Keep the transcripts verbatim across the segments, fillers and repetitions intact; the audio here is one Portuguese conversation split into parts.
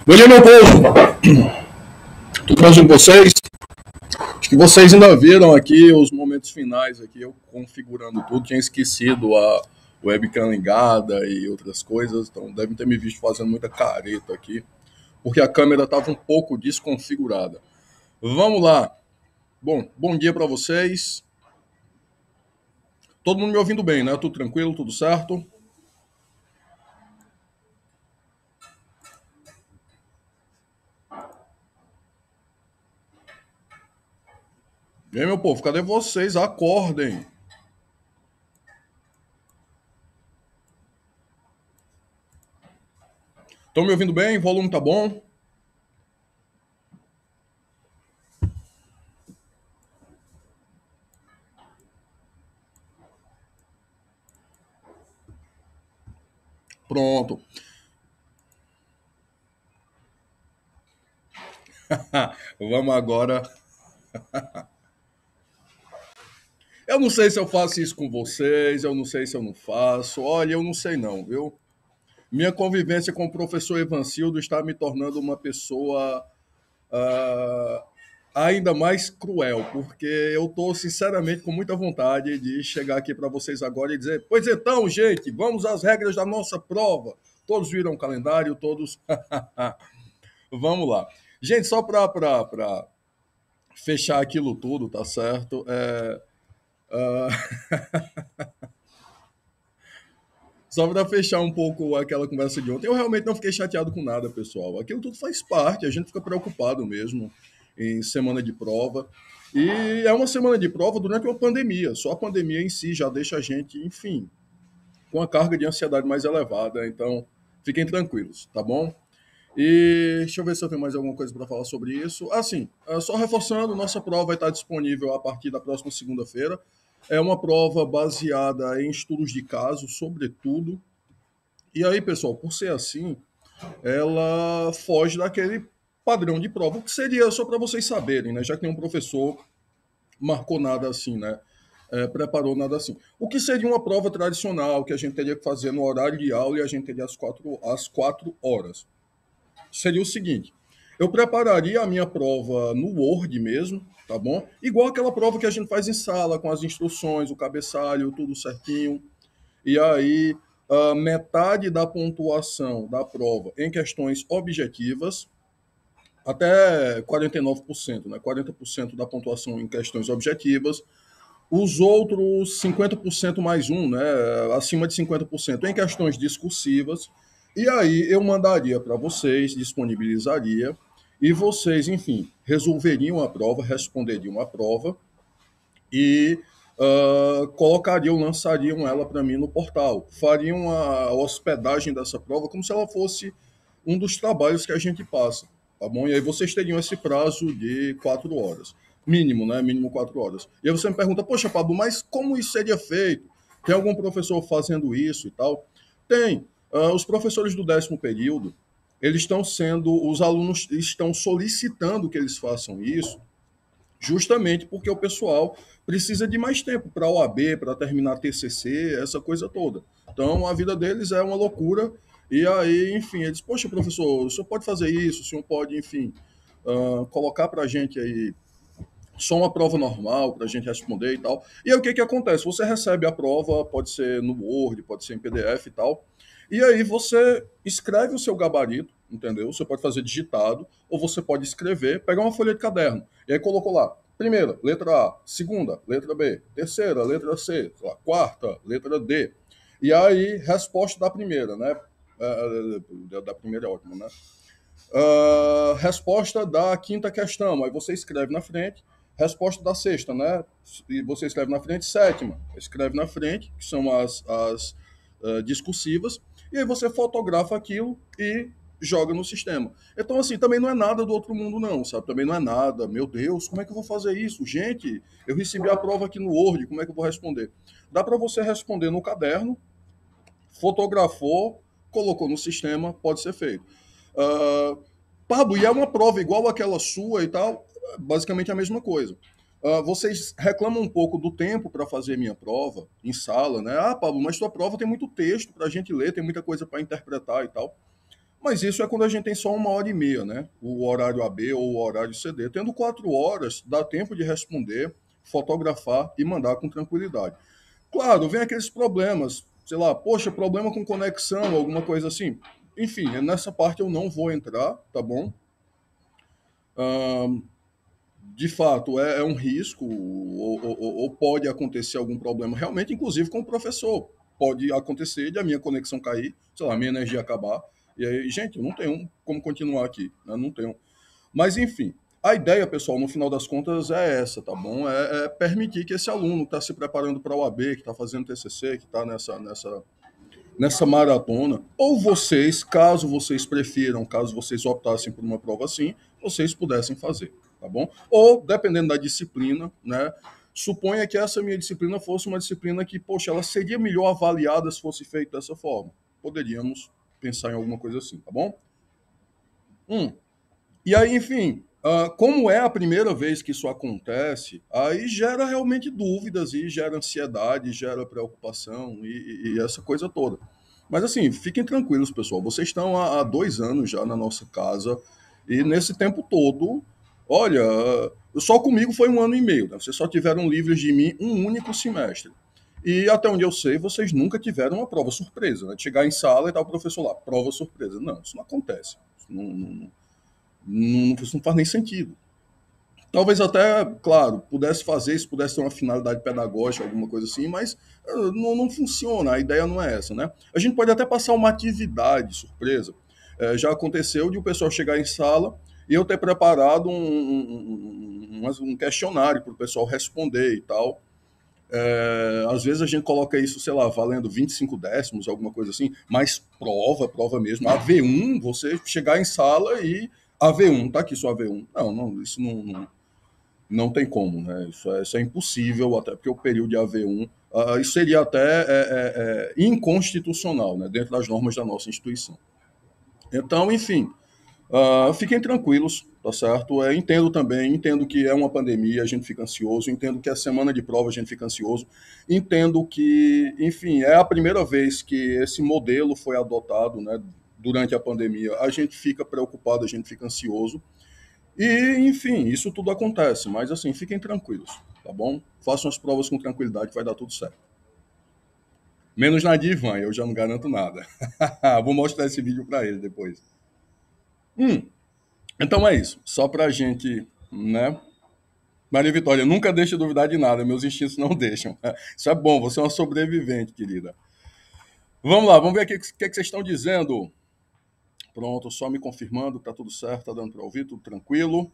Bom dia, meu povo! Tudo bem com vocês? Acho que vocês ainda viram aqui os momentos finais aqui, eu configurando tudo, tinha esquecido a webcam ligada e outras coisas, então devem ter me visto fazendo muita careta aqui, porque a câmera estava um pouco desconfigurada. Vamos lá. Bom, bom dia para vocês. Todo mundo me ouvindo bem, né? Tudo tranquilo, tudo certo? E aí, meu povo, cadê vocês? Acordem! Estão me ouvindo bem? O volume tá bom? Pronto. Vamos agora. Eu não sei se eu faço isso com vocês, eu não sei se eu não faço. Olha, eu não sei não, viu? Minha convivência com o professor Evancildo está me tornando uma pessoa ah, ainda mais cruel, porque eu estou, sinceramente, com muita vontade de chegar aqui para vocês agora e dizer: pois então, gente, vamos às regras da nossa prova. Todos viram o calendário, todos. Vamos lá. Gente, só para fechar aquilo tudo, tá certo? É, ah, Só para fechar um pouco aquela conversa de ontem, eu realmente não fiquei chateado com nada, pessoal. Aquilo tudo faz parte, a gente fica preocupado mesmo em semana de prova. E é uma semana de prova durante uma pandemia. Só a pandemia em si já deixa a gente, enfim, com a carga de ansiedade mais elevada. Então, fiquem tranquilos, tá bom? E deixa eu ver se eu tenho mais alguma coisa para falar sobre isso. Assim, ah, só reforçando, nossa prova vai estar disponível a partir da próxima segunda-feira. É uma prova baseada em estudos de caso, sobretudo. E aí, pessoal, por ser assim, ela foge daquele padrão de prova, o que seria só para vocês saberem, né? Já que nenhum professor marcou nada assim, né? É, preparou nada assim. O que seria uma prova tradicional que a gente teria que fazer no horário de aula e a gente teria às quatro, às quatro horas? Seria o seguinte: eu prepararia a minha prova no Word mesmo, tá bom? Igual aquela prova que a gente faz em sala, com as instruções, o cabeçalho, tudo certinho. E aí, uh, metade da pontuação da prova em questões objetivas, até quarenta e nove por cento, né? quarenta por cento da pontuação em questões objetivas, os outros cinquenta por cento mais um, né? Acima de cinquenta por cento em questões discursivas. E aí eu mandaria para vocês, disponibilizaria, e vocês, enfim, resolveriam a prova, responderiam a prova, e uh, colocariam, lançariam ela para mim no portal. Fariam a hospedagem dessa prova como se ela fosse um dos trabalhos que a gente passa, tá bom? E aí vocês teriam esse prazo de quatro horas. Mínimo, né? Mínimo quatro horas. E aí você me pergunta: poxa, Pablo, mas como isso seria feito? Tem algum professor fazendo isso e tal? Tem. Uh, os professores do décimo período, eles estão sendo, os alunos estão solicitando que eles façam isso, justamente porque o pessoal precisa de mais tempo para a O A B, para terminar T C C, essa coisa toda. Então, a vida deles é uma loucura. E aí, enfim, eles, poxa, professor, o senhor pode fazer isso, o senhor pode, enfim, uh, colocar para a gente aí só uma prova normal para a gente responder e tal. E aí o que que acontece? Você recebe a prova, pode ser no Word, pode ser em P D F e tal, e aí você escreve o seu gabarito, entendeu? Você pode fazer digitado, ou você pode escrever, pegar uma folha de caderno, e aí colocou lá: primeira, letra A; segunda, letra B; terceira, letra C; sei lá, quarta, letra D. E aí, resposta da primeira, né? É, da primeira é ótimo, né? Uh, resposta da quinta questão, aí você escreve na frente. Resposta da sexta, né? E você escreve na frente. Sétima, escreve na frente, que são as, as uh, discursivas, e aí você fotografa aquilo e joga no sistema. Então, assim, também não é nada do outro mundo, não, sabe? Também não é nada. Meu Deus, como é que eu vou fazer isso? Gente, eu recebi a prova aqui no Word, como é que eu vou responder? Dá para você responder no caderno, fotografou, colocou no sistema, pode ser feito. Uh, Pablo, e é uma prova igual àquela sua e tal? Basicamente a mesma coisa. Uh, vocês reclamam um pouco do tempo para fazer minha prova em sala, né? Ah, Pablo, mas sua prova tem muito texto para a gente ler, tem muita coisa para interpretar e tal. Mas isso é quando a gente tem só uma hora e meia, né? O horário A B ou o horário C D. Tendo quatro horas, dá tempo de responder, fotografar e mandar com tranquilidade. Claro, vem aqueles problemas, sei lá, poxa, problema com conexão, alguma coisa assim. Enfim, nessa parte eu não vou entrar, tá bom? Ahn, de fato, é, é um risco, ou, ou- ou pode acontecer algum problema, realmente, inclusive com o professor. Pode acontecer de a minha conexão cair, sei lá, a minha energia acabar, e aí, gente, eu não tenho como continuar aqui, né? Não tenho. Mas, enfim, a ideia, pessoal, no final das contas é essa, tá bom? É, é permitir que esse aluno que está se preparando para a O A B, que está fazendo T C C, que está nessa, nessa, nessa maratona, ou vocês, caso vocês prefiram, caso vocês optassem por uma prova assim, vocês pudessem fazer, tá bom? Ou, dependendo da disciplina, né? Suponha que essa minha disciplina fosse uma disciplina que, poxa, ela seria melhor avaliada se fosse feita dessa forma. Poderíamos pensar em alguma coisa assim, tá bom? Hum. E aí, enfim, ah, como é a primeira vez que isso acontece, aí gera realmente dúvidas e gera ansiedade, gera preocupação e, e- e essa coisa toda. Mas assim, fiquem tranquilos, pessoal. Vocês estão há, há dois anos já na nossa casa e nesse tempo todo, olha, só comigo foi um ano e meio, né? Vocês só tiveram livres de mim um único semestre. E até onde eu sei, vocês nunca tiveram uma prova surpresa, né? De chegar em sala e tal, o professor lá, prova surpresa. Não, isso não acontece. Isso não, não, não, isso não faz nem sentido. Talvez até, claro, pudesse fazer, se pudesse ter uma finalidade pedagógica, alguma coisa assim, mas eh, não, não funciona, a ideia não é essa, né? A gente pode até passar uma atividade surpresa. Eh, já aconteceu de o pessoal chegar em sala e eu ter preparado um, um, um, um um questionário para o pessoal responder e tal. É, às vezes a gente coloca isso, sei lá, valendo vinte e cinco décimos, alguma coisa assim, mas prova, prova mesmo. A V um, você chegar em sala e a V um, tá aqui sua A V um. Não, não, isso não, não, não tem como, né? Isso é, isso é impossível, até porque o período de A V um, uh, isso seria até é, é, é, inconstitucional, né? Dentro das normas da nossa instituição. Então, enfim, Uh, fiquem tranquilos, tá certo? É, entendo também, entendo que é uma pandemia, a gente fica ansioso, entendo que é semana de prova, a gente fica ansioso, entendo que, enfim, é a primeira vez que esse modelo foi adotado, né, durante a pandemia. A gente fica preocupado, a gente fica ansioso, e, enfim, isso tudo acontece, mas assim, fiquem tranquilos, tá bom? Façam as provas com tranquilidade, que vai dar tudo certo. Menos na de Ivan, eu já não garanto nada. Vou mostrar esse vídeo para ele depois. Hum, então é isso, só pra gente, né? Maria Vitória, nunca deixe de duvidar de nada, meus instintos não deixam. Isso é bom, você é uma sobrevivente, querida. Vamos lá, vamos ver aqui o que, que, que vocês estão dizendo. Pronto, só me confirmando, tá tudo certo, tá dando para ouvir, tudo tranquilo.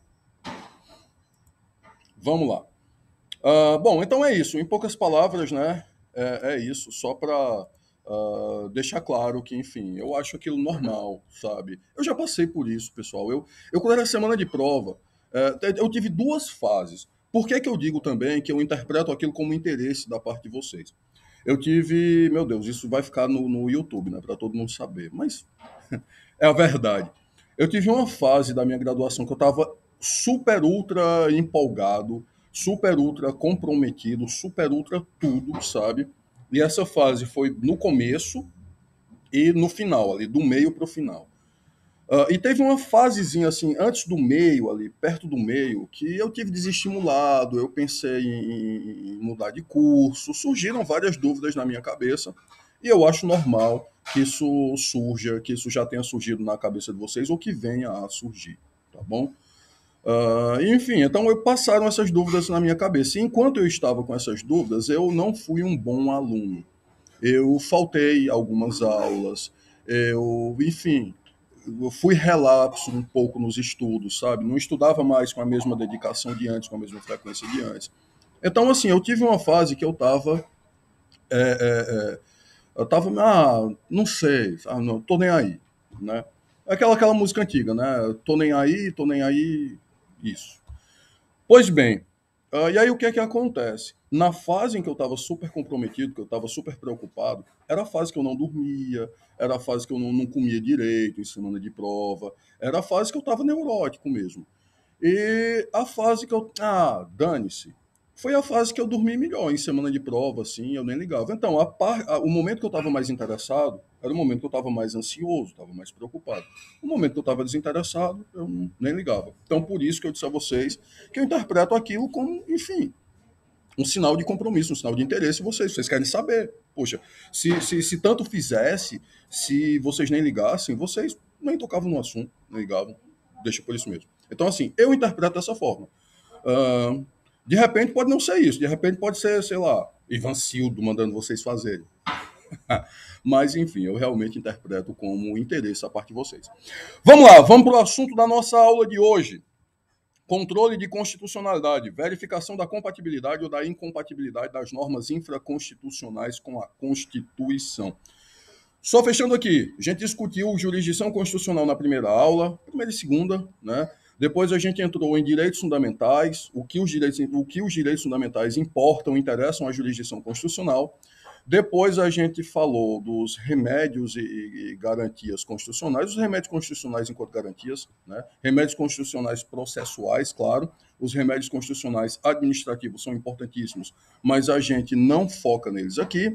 Vamos lá. Ah, bom, então é isso. Em poucas palavras, né? É, é isso, só para uh, deixar claro que, enfim, eu acho aquilo normal, sabe? Eu já passei por isso, pessoal. Eu, eu quando era semana de prova, é, eu tive duas fases. Por que, que eu digo também que eu interpreto aquilo como interesse da parte de vocês? Eu tive, meu Deus, isso vai ficar no, no YouTube, né, para todo mundo saber, mas é a verdade. Eu tive uma fase da minha graduação que eu estava super ultra empolgado, super ultra comprometido, super ultra tudo, sabe? E essa fase foi no começo e no final, ali, do meio para o final. Uh, e teve uma fasezinha assim, antes do meio, ali, perto do meio, que eu tive desestimulado, eu pensei em, em mudar de curso, surgiram várias dúvidas na minha cabeça, e eu acho normal que isso surja, que isso já tenha surgido na cabeça de vocês, ou que venha a surgir, tá bom? Uh, enfim, então eu passaram essas dúvidas na minha cabeça. E enquanto eu estava com essas dúvidas, eu não fui um bom aluno. Eu faltei algumas aulas, eu, enfim, eu fui relapso um pouco nos estudos, sabe? Não estudava mais com a mesma dedicação de antes, com a mesma frequência de antes. Então, assim, eu tive uma fase que eu tava, é, é, é, eu tava, ah, não sei, ah, não, tô nem aí, né? Aquela, aquela música antiga, né? Tô nem aí, tô nem aí, isso. Pois bem, ah, e aí o que é que acontece? Na fase em que eu estava super comprometido, que eu estava super preocupado, era a fase que eu não dormia, era a fase que eu não, não comia direito em semana de prova, era a fase que eu estava neurótico mesmo. E a fase que eu. Ah, dane-se. foi a fase que eu dormi melhor, em semana de prova, assim, eu nem ligava. Então, a par, a, o momento que eu estava mais interessado era o momento que eu estava mais ansioso, estava mais preocupado. O momento que eu estava desinteressado, eu não, nem ligava. Então, por isso que eu disse a vocês que eu interpreto aquilo como, enfim, um sinal de compromisso, um sinal de interesse em vocês. Vocês querem saber. Poxa, se, se, se tanto fizesse, se vocês nem ligassem, vocês nem tocavam no assunto, nem ligavam. Deixa por isso mesmo. Então, assim, eu interpreto dessa forma. Uh, de repente pode não ser isso, de repente pode ser, sei lá, Ivan Sildo mandando vocês fazerem. Mas, enfim, eu realmente interpreto como interesse a parte de vocês. Vamos lá, vamos para o assunto da nossa aula de hoje. Controle de constitucionalidade, verificação da compatibilidade ou da incompatibilidade das normas infraconstitucionais com a Constituição. Só fechando aqui, a gente discutiu jurisdição constitucional na primeira aula, primeira e segunda, né? Depois a gente entrou em direitos fundamentais, o que os direitos, o que os direitos fundamentais importam, interessam à jurisdição constitucional. Depois a gente falou dos remédios e, e garantias constitucionais, os remédios constitucionais enquanto garantias, né? Remédios constitucionais processuais, claro, os remédios constitucionais administrativos são importantíssimos, mas a gente não foca neles aqui.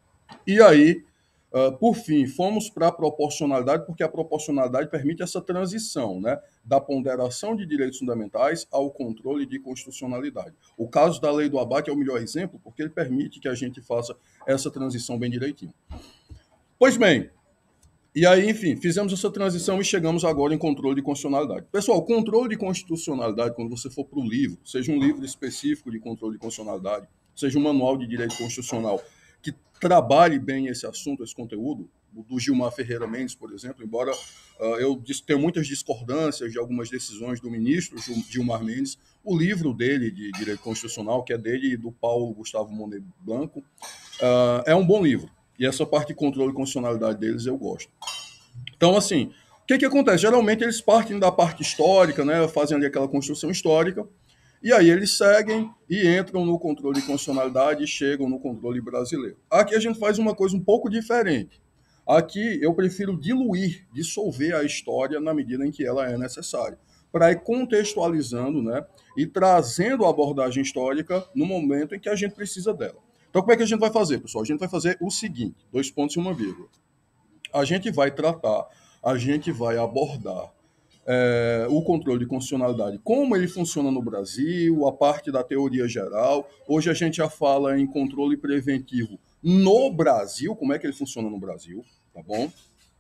E aí, Uh, por fim, fomos para a proporcionalidade, porque a proporcionalidade permite essa transição, né, da ponderação de direitos fundamentais ao controle de constitucionalidade. O caso da lei do abate é o melhor exemplo, porque ele permite que a gente faça essa transição bem direitinho. Pois bem, e aí, enfim, fizemos essa transição e chegamos agora em controle de constitucionalidade. Pessoal, controle de constitucionalidade, quando você for para o livro, seja um livro específico de controle de constitucionalidade, seja um manual de direito constitucional, que trabalhe bem esse assunto, esse conteúdo, do Gilmar Ferreira Mendes, por exemplo, embora uh, eu tenha muitas discordâncias de algumas decisões do ministro Gilmar Mendes, o livro dele de direito constitucional, que é dele e do Paulo Gustavo Monet Blanco, uh, é um bom livro. E essa parte de controle de constitucionalidade deles eu gosto. Então, assim, o que, que acontece? Geralmente eles partem da parte histórica, né, fazem ali aquela construção histórica, e aí eles seguem e entram no controle de constitucionalidade e chegam no controle brasileiro. Aqui a gente faz uma coisa um pouco diferente. Aqui eu prefiro diluir, dissolver a história na medida em que ela é necessária, para ir contextualizando, né, e trazendo a abordagem histórica no momento em que a gente precisa dela. Então, como é que a gente vai fazer, pessoal? A gente vai fazer o seguinte, dois pontos e uma vírgula. A gente vai tratar, a gente vai abordar É, o controle de constitucionalidade, como ele funciona no Brasil, a parte da teoria geral. Hoje a gente já fala em controle preventivo no Brasil, como é que ele funciona no Brasil, tá bom?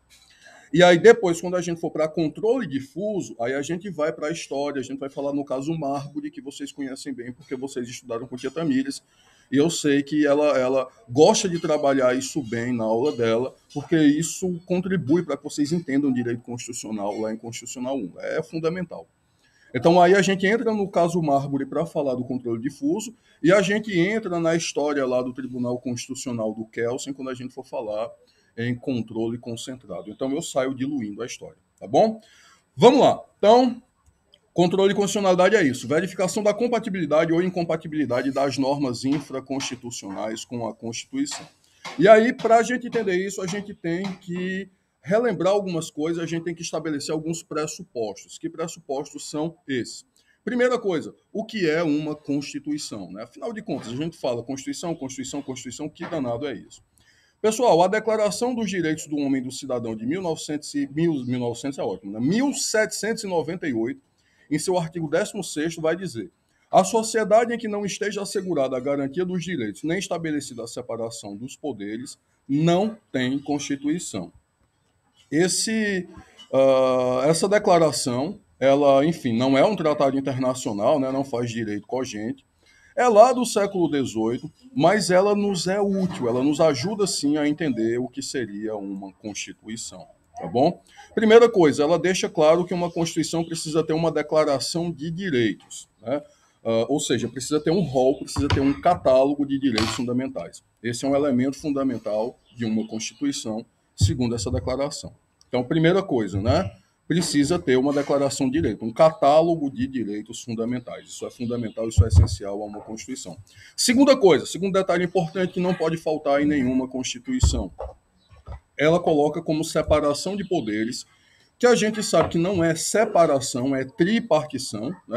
E aí depois, quando a gente for para controle difuso, aí a gente vai para a história, a gente vai falar no caso Marbury, que vocês conhecem bem, porque vocês estudaram com Tia Tamires, e eu sei que ela, ela gosta de trabalhar isso bem na aula dela, porque isso contribui para que vocês entendam o direito constitucional lá em Constitucional um. É fundamental. Então aí a gente entra no caso Marbury para falar do controle difuso, e a gente entra na história lá do Tribunal Constitucional do Kelsen, quando a gente for falar em controle concentrado. Então eu saio diluindo a história, tá bom? Vamos lá. Então, controle de constitucionalidade é isso, verificação da compatibilidade ou incompatibilidade das normas infraconstitucionais com a Constituição. E aí, para a gente entender isso, a gente tem que relembrar algumas coisas, a gente tem que estabelecer alguns pressupostos. Que pressupostos são esses? Primeira coisa, o que é uma Constituição, né? Afinal de contas, a gente fala Constituição, Constituição, Constituição, que danado é isso? Pessoal, a Declaração dos Direitos do Homem e do Cidadão de mil e novecentos, mil, mil e novecentos é ótimo, né? mil setecentos e noventa e oito, em seu artigo décimo sexto, vai dizer: a sociedade em que não esteja assegurada a garantia dos direitos, nem estabelecida a separação dos poderes, não tem Constituição. Esse, uh, essa declaração, ela, enfim, não é um tratado internacional, né? Não faz direito cogente. É lá do século dezoito, mas ela nos é útil, ela nos ajuda sim a entender o que seria uma Constituição, tá bom? Primeira coisa, ela deixa claro que uma Constituição precisa ter uma declaração de direitos, né? Uh, ou seja, precisa ter um rol, precisa ter um catálogo de direitos fundamentais. Esse é um elemento fundamental de uma Constituição, segundo essa declaração. Então, primeira coisa, né? Precisa ter uma declaração de direito, um catálogo de direitos fundamentais. Isso é fundamental, isso é essencial a uma Constituição. Segunda coisa, segundo detalhe importante que não pode faltar em nenhuma Constituição. Ela coloca como separação de poderes, que a gente sabe que não é separação, é tripartição, né?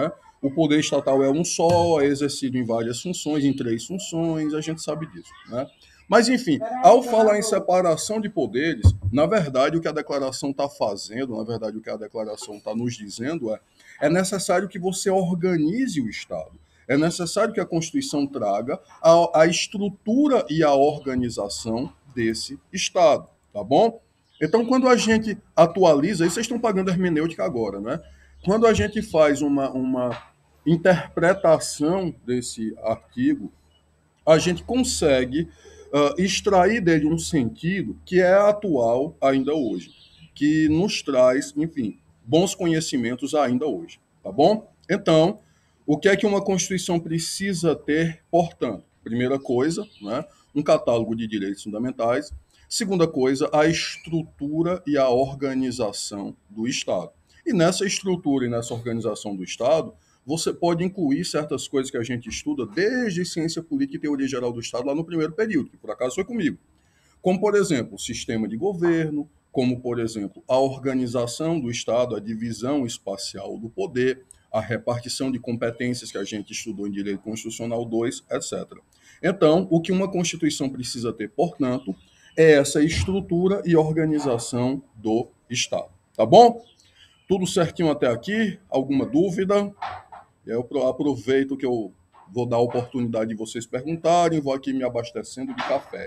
o poder estatal é um só, é exercido em várias funções, em três funções, a gente sabe disso, né? Mas, enfim, ao falar em separação de poderes, na verdade, o que a declaração está fazendo, na verdade, o que a declaração está nos dizendo é é necessário que você organize o Estado. É necessário que a Constituição traga a, a estrutura e a organização desse Estado, tá bom? Então, quando a gente atualiza, e vocês estão pagando hermenêutica agora, né? Quando a gente faz uma, uma interpretação desse artigo, a gente consegue uh, extrair dele um sentido que é atual ainda hoje, que nos traz, enfim, bons conhecimentos ainda hoje, tá bom? Então, o que é que uma Constituição precisa ter, portanto? Primeira coisa, né, um catálogo de direitos fundamentais. Segunda coisa, a estrutura e a organização do Estado. E nessa estrutura e nessa organização do Estado, você pode incluir certas coisas que a gente estuda desde ciência política e teoria geral do Estado lá no primeiro período, que por acaso foi comigo. Como, por exemplo, o sistema de governo, como, por exemplo, a organização do Estado, a divisão espacial do poder, a repartição de competências que a gente estudou em Direito Constitucional dois, etcétera. Então, o que uma Constituição precisa ter, portanto, é essa estrutura e organização do Estado. Tá bom? Tudo certinho até aqui? Alguma dúvida? Eu aproveito que eu vou dar a oportunidade de vocês perguntarem, vou aqui me abastecendo de café.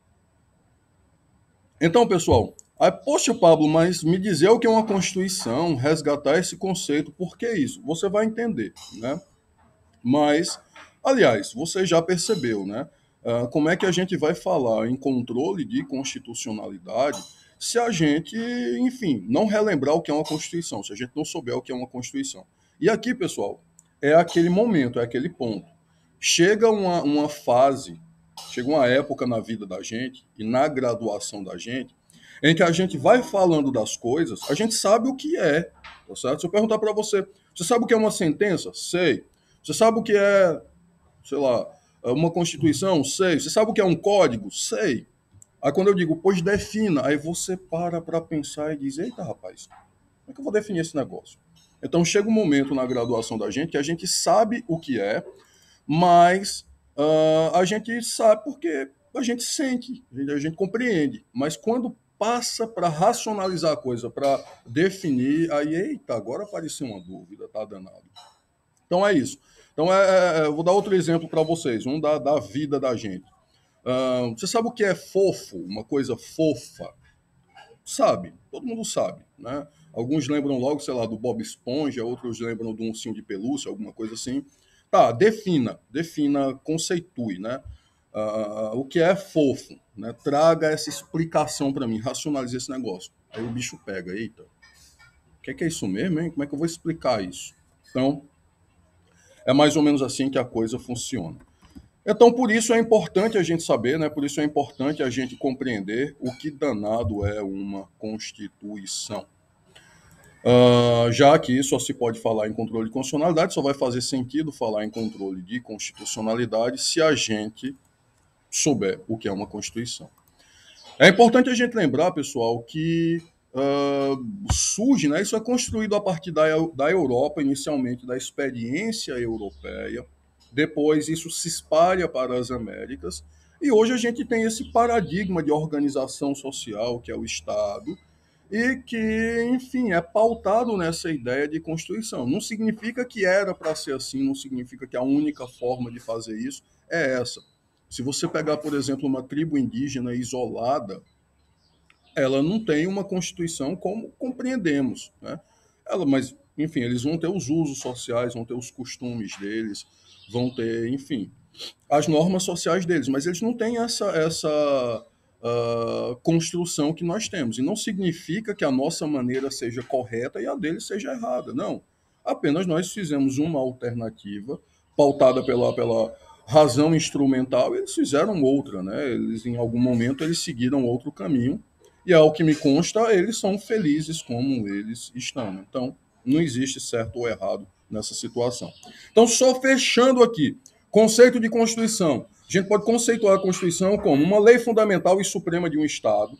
Então, pessoal, aí, poxa, Pablo, mas me dizer o que é uma Constituição, resgatar esse conceito, por que isso? Você vai entender, né? Mas, aliás, você já percebeu, né? Uh, como é que a gente vai falar em controle de constitucionalidade se a gente, enfim, não relembrar o que é uma Constituição, se a gente não souber o que é uma Constituição. E aqui, pessoal, é aquele momento, é aquele ponto. Chega uma, uma fase, chega uma época na vida da gente e na graduação da gente, em que a gente vai falando das coisas, a gente sabe o que é, tá certo? Se eu perguntar para você, você sabe o que é uma sentença? Sei. Você sabe o que é, sei lá, uma Constituição? Sei. Você sabe o que é um código? Sei. Aí quando eu digo, pois defina, aí você para para pensar e diz, eita, rapaz, como é que eu vou definir esse negócio? Então chega um momento na graduação da gente que a gente sabe o que é, mas uh, a gente sabe porque a gente sente, a gente compreende. Mas quando passa para racionalizar a coisa, para definir, aí, eita, agora apareceu uma dúvida, tá danado. Então é isso. Então é, é, eu vou dar outro exemplo para vocês, um da, da vida da gente. Uh, você sabe o que é fofo, uma coisa fofa? Sabe, todo mundo sabe, né? Alguns lembram logo, sei lá, do Bob Esponja, outros lembram do ursinho de pelúcia, alguma coisa assim. Tá, defina, defina, conceitue, né? Uh, o que é fofo, né? Traga essa explicação para mim, racionalize esse negócio. Aí o bicho pega, eita, o que é, que é isso mesmo, hein? Como é que eu vou explicar isso? Então, é mais ou menos assim que a coisa funciona. Então, por isso é importante a gente saber, né? Por isso é importante a gente compreender o que danado é uma Constituição. Uh, já que só se pode falar em controle de constitucionalidade, só vai fazer sentido falar em controle de constitucionalidade se a gente souber o que é uma Constituição. É importante a gente lembrar, pessoal, que uh, surge, né? Isso é construído a partir da, da Europa, inicialmente da experiência europeia. Depois isso se espalha para as Américas e hoje a gente tem esse paradigma de organização social que é o Estado e que, enfim, é pautado nessa ideia de Constituição. Não significa que era para ser assim, não significa que a única forma de fazer isso é essa. Se você pegar, por exemplo, uma tribo indígena isolada, ela não tem uma Constituição como compreendemos, né? Ela, mas, enfim, eles vão ter os usos sociais, vão ter os costumes deles, vão ter, enfim, as normas sociais deles, mas eles não têm essa, essa uh, construção que nós temos. E não significa que a nossa maneira seja correta e a deles seja errada, não. Apenas nós fizemos uma alternativa pautada pela, pela razão instrumental e eles fizeram outra, né? Eles, em algum momento, eles seguiram outro caminho e, ao que me consta, eles são felizes como eles estão. Então, não existe certo ou errado nessa situação. Então, só fechando aqui, conceito de Constituição. A gente pode conceituar a Constituição como uma lei fundamental e suprema de um Estado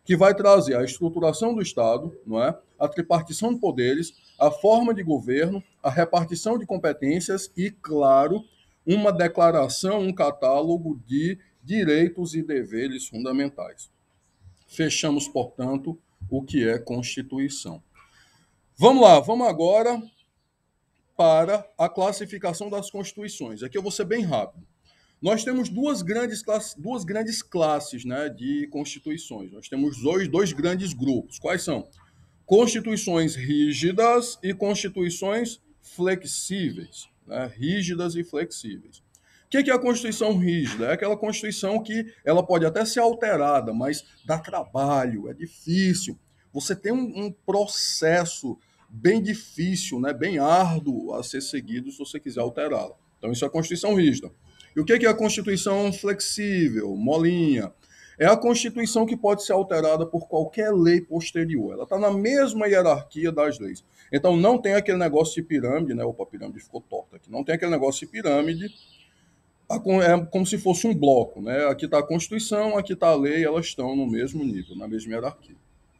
que vai trazer a estruturação do Estado, não é? A tripartição de poderes, a forma de governo, a repartição de competências e, claro, uma declaração, um catálogo de direitos e deveres fundamentais. Fechamos, portanto, o que é Constituição. Vamos lá, vamos agora para a classificação das constituições. Aqui eu vou ser bem rápido. Nós temos duas grandes classes, duas grandes classes, né, de constituições. Nós temos dois, dois grandes grupos. Quais são? Constituições rígidas e constituições flexíveis. Né? Rígidas e flexíveis. O que é a Constituição rígida? É aquela Constituição que ela pode até ser alterada, mas dá trabalho, é difícil. Você tem um, um processo bem difícil, né, bem árduo a ser seguido se você quiser alterá-la. Então, isso é a Constituição rígida. E o que é a Constituição flexível, molinha? É a Constituição que pode ser alterada por qualquer lei posterior. Ela está na mesma hierarquia das leis. Então, não tem aquele negócio de pirâmide, né? Opa, a pirâmide ficou torta aqui. Não tem aquele negócio de pirâmide. É como se fosse um bloco, né? Aqui está a Constituição, aqui está a lei, elas estão no mesmo nível, na mesma hierarquia.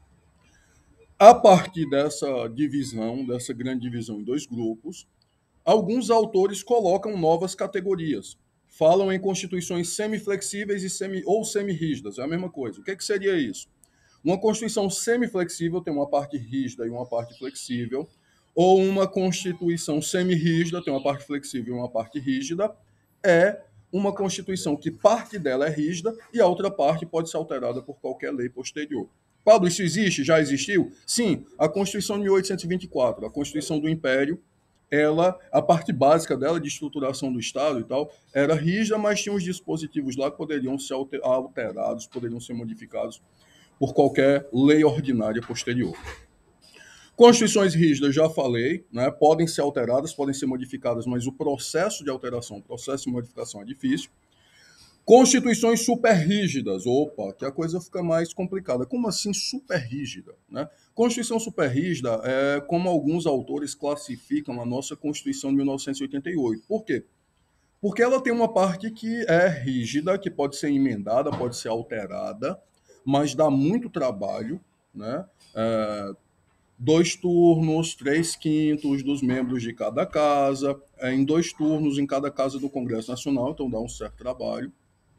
A partir dessa divisão, dessa grande divisão em dois grupos, alguns autores colocam novas categorias. Falam em constituições semiflexíveis e semi, ou semirrígidas, é a mesma coisa. O que, é que seria isso? Uma constituição semiflexível tem uma parte rígida e uma parte flexível, ou uma constituição semirrígida tem uma parte flexível e uma parte rígida, é uma constituição que parte dela é rígida e a outra parte pode ser alterada por qualquer lei posterior. Pablo, isso existe? Já existiu? Sim, a Constituição de mil oitocentos e vinte e quatro, a Constituição do Império, ela, a parte básica dela, de estruturação do Estado e tal, era rígida, mas tinha uns dispositivos lá que poderiam ser alterados, poderiam ser modificados por qualquer lei ordinária posterior. Constituições rígidas, já falei, né, podem ser alteradas, podem ser modificadas, mas o processo de alteração, o processo de modificação é difícil. Constituições superrígidas, opa, que a coisa fica mais complicada. Como assim superrígida? Né? Constituição superrígida é como alguns autores classificam a nossa Constituição de mil novecentos e oitenta e oito. Por quê? Porque ela tem uma parte que é rígida, que pode ser emendada, pode ser alterada, mas dá muito trabalho, né? É, dois turnos, três quintos dos membros de cada casa, é, em dois turnos em cada casa do Congresso Nacional, então dá um certo trabalho.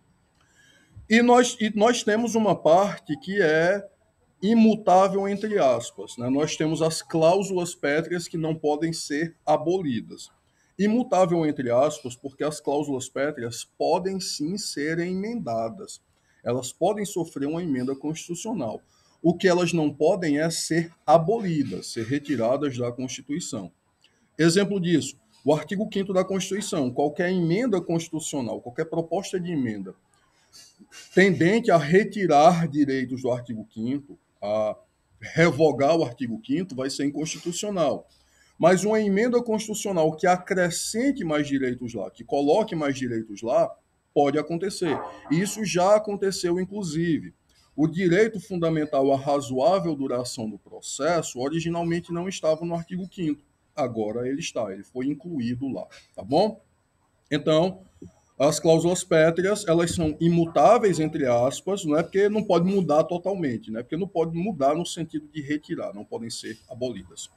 E nós, e nós temos uma parte que é imutável, entre aspas. Né? Nós temos as cláusulas pétreas que não podem ser abolidas. Imutável, entre aspas, porque as cláusulas pétreas podem sim ser emendadas. Elas podem sofrer uma emenda constitucional. O que elas não podem é ser abolidas, ser retiradas da Constituição. Exemplo disso, o artigo quinto da Constituição. Qualquer emenda constitucional, qualquer proposta de emenda tendente a retirar direitos do artigo quinto, a revogar o artigo quinto, vai ser inconstitucional. Mas uma emenda constitucional que acrescente mais direitos lá, que coloque mais direitos lá, pode acontecer. Isso já aconteceu, inclusive. O direito fundamental à razoável duração do processo originalmente não estava no artigo quinto. Agora ele está, ele foi incluído lá, tá bom? Então, as cláusulas pétreas, elas são imutáveis, entre aspas, não é porque não pode mudar totalmente, né? Porque não pode mudar no sentido de retirar, não podem ser abolidas.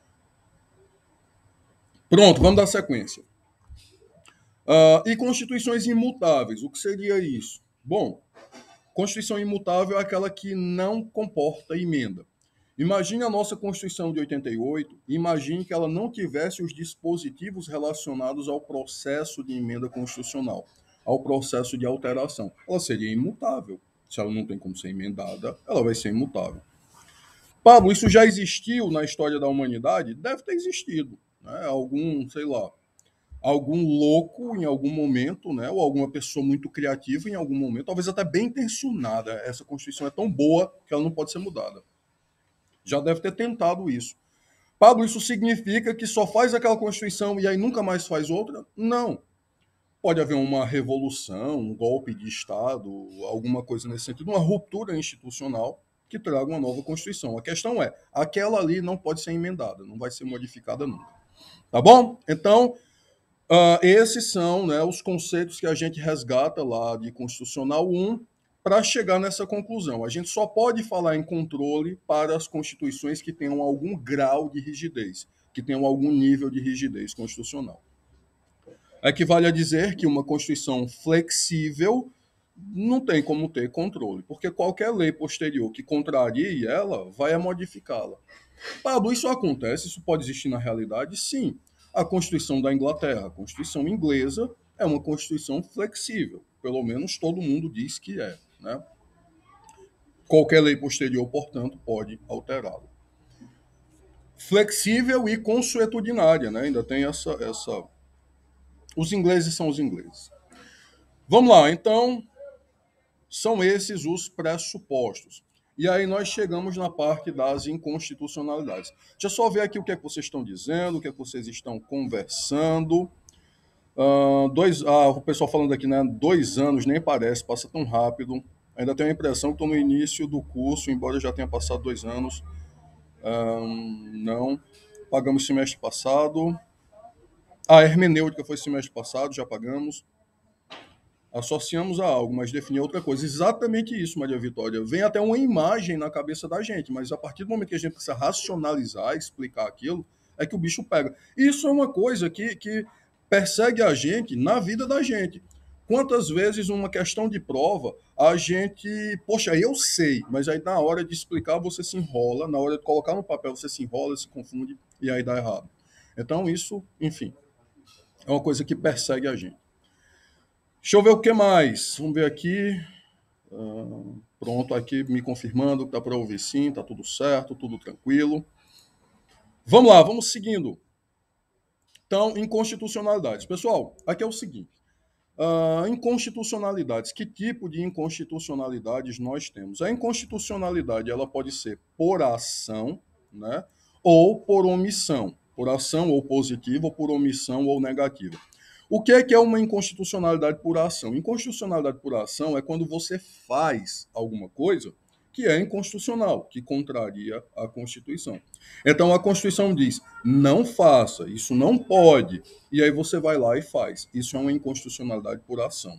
Pronto, vamos dar sequência. Uh, e constituições imutáveis, o que seria isso? Bom, Constituição imutável é aquela que não comporta emenda. Imagine a nossa Constituição de oitenta e oito, imagine que ela não tivesse os dispositivos relacionados ao processo de emenda constitucional, ao processo de alteração. Ela seria imutável. Se ela não tem como ser emendada, ela vai ser imutável. Pablo, isso já existiu na história da humanidade? Deve ter existido. Né? Algum, sei lá, algum louco em algum momento, né? Ou alguma pessoa muito criativa em algum momento, talvez até bem intencionada. Essa Constituição é tão boa que ela não pode ser mudada. Já deve ter tentado isso. Pablo, isso significa que só faz aquela Constituição e aí nunca mais faz outra? Não. Pode haver uma revolução, um golpe de Estado, alguma coisa nesse sentido, uma ruptura institucional que traga uma nova Constituição. A questão é, aquela ali não pode ser emendada, não vai ser modificada nunca. Tá bom? Então, uh, esses são, né, os conceitos que a gente resgata lá de Constitucional um para chegar nessa conclusão. A gente só pode falar em controle para as constituições que tenham algum grau de rigidez, que tenham algum nível de rigidez constitucional. Equivale a dizer que uma Constituição flexível não tem como ter controle, porque qualquer lei posterior que contrarie ela vai modificá-la. Pablo, isso acontece? Isso pode existir na realidade? Sim. A Constituição da Inglaterra, a Constituição inglesa, é uma Constituição flexível. Pelo menos todo mundo diz que é. Né? Qualquer lei posterior, portanto, pode alterá-la. Flexível e consuetudinária, né? Ainda tem essa, essa... Os ingleses são os ingleses. Vamos lá, então, são esses os pressupostos. E aí nós chegamos na parte das inconstitucionalidades. Deixa eu só ver aqui o que é que vocês estão dizendo, o que é que vocês estão conversando. Uh, dois, ah, o pessoal falando aqui, né? Dois anos, nem parece, passa tão rápido. Ainda tenho a impressão que estou no início do curso, embora já tenha passado dois anos. Um, não. Pagamos semestre passado. A hermenêutica foi semestre passado, já pagamos. Associamos a algo, mas definir outra coisa. Exatamente isso, Maria Vitória. Vem até uma imagem na cabeça da gente, mas a partir do momento que a gente precisa racionalizar, explicar aquilo, é que o bicho pega. Isso é uma coisa que, que persegue a gente na vida da gente. Quantas vezes uma questão de prova, a gente... Poxa, eu sei, mas aí na hora de explicar você se enrola, na hora de colocar no papel você se enrola, se confunde e aí dá errado. Então isso, enfim, é uma coisa que persegue a gente. Deixa eu ver o que mais. Vamos ver aqui. Uh, pronto, aqui me confirmando que dá para ouvir sim, tá tudo certo, tudo tranquilo. Vamos lá, vamos seguindo. Então, inconstitucionalidades. Pessoal, aqui é o seguinte. Uh, inconstitucionalidades. Que tipo de inconstitucionalidades nós temos? A inconstitucionalidade ela pode ser por ação, né, ou por omissão. Por ação ou positiva, ou por omissão ou negativa. O que é que é uma inconstitucionalidade por ação? Inconstitucionalidade por ação é quando você faz alguma coisa que é inconstitucional, que contraria a Constituição. Então a Constituição diz, não faça, isso não pode, e aí você vai lá e faz. Isso é uma inconstitucionalidade por ação.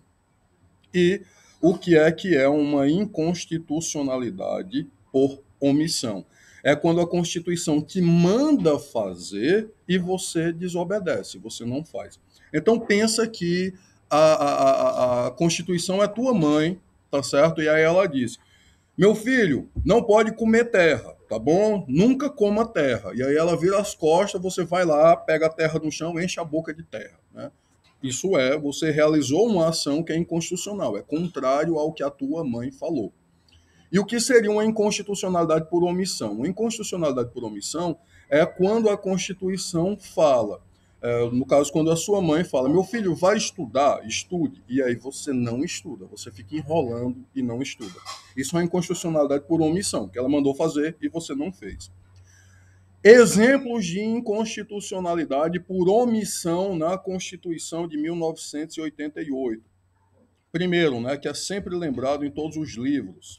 E o que é que é uma inconstitucionalidade por omissão? É quando a Constituição te manda fazer e você desobedece, você não faz. Então pensa que a, a, a, a Constituição é tua mãe, tá certo? E aí ela diz, meu filho, não pode comer terra, tá bom? Nunca coma terra. E aí ela vira as costas, você vai lá, pega a terra no chão, enche a boca de terra, né? Isso é, você realizou uma ação que é inconstitucional, é contrário ao que a tua mãe falou. E o que seria uma inconstitucionalidade por omissão? Uma inconstitucionalidade por omissão é quando a Constituição fala, é, no caso, quando a sua mãe fala, meu filho, vai estudar, estude, e aí você não estuda, você fica enrolando e não estuda. Isso é uma inconstitucionalidade por omissão, que ela mandou fazer e você não fez. Exemplos de inconstitucionalidade por omissão na Constituição de mil novecentos e oitenta e oito. Primeiro, né, que é sempre lembrado em todos os livros,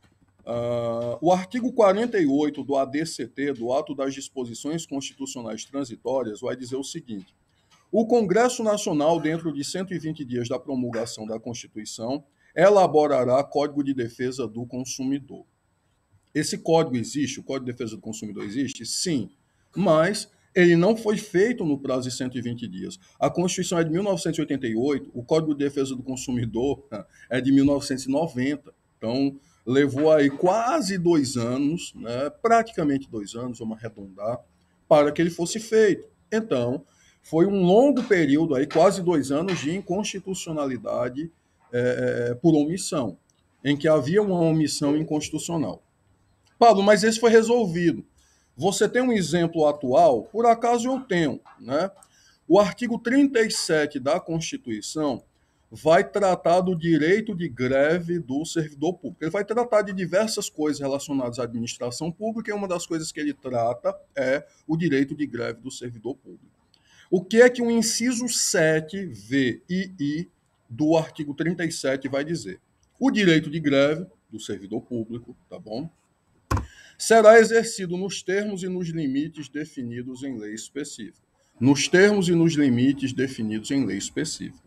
Uh, o artigo quarenta e oito do A D C T, do Ato das Disposições Constitucionais Transitórias, vai dizer o seguinte: o Congresso Nacional, dentro de cento e vinte dias da promulgação da Constituição, elaborará Código de Defesa do Consumidor. Esse código existe? O Código de Defesa do Consumidor existe? Sim, mas ele não foi feito no prazo de cento e vinte dias. A Constituição é de mil novecentos e oitenta e oito, o Código de Defesa do Consumidor é de mil novecentos e noventa. Então, levou aí quase dois anos, né, praticamente dois anos, vamos arredondar, para que ele fosse feito. Então, foi um longo período, aí, quase dois anos, de inconstitucionalidade é, por omissão, em que havia uma omissão inconstitucional. Pablo, mas esse foi resolvido. Você tem um exemplo atual? Por acaso eu tenho, né? O artigo trinta e sete da Constituição vai tratar do direito de greve do servidor público. Ele vai tratar de diversas coisas relacionadas à administração pública, e uma das coisas que ele trata é o direito de greve do servidor público. O que é que o inciso sete, V e I do artigo trinta e sete vai dizer? O direito de greve do servidor público, tá bom? Será exercido nos termos e nos limites definidos em lei específica. Nos termos e nos limites definidos em lei específica.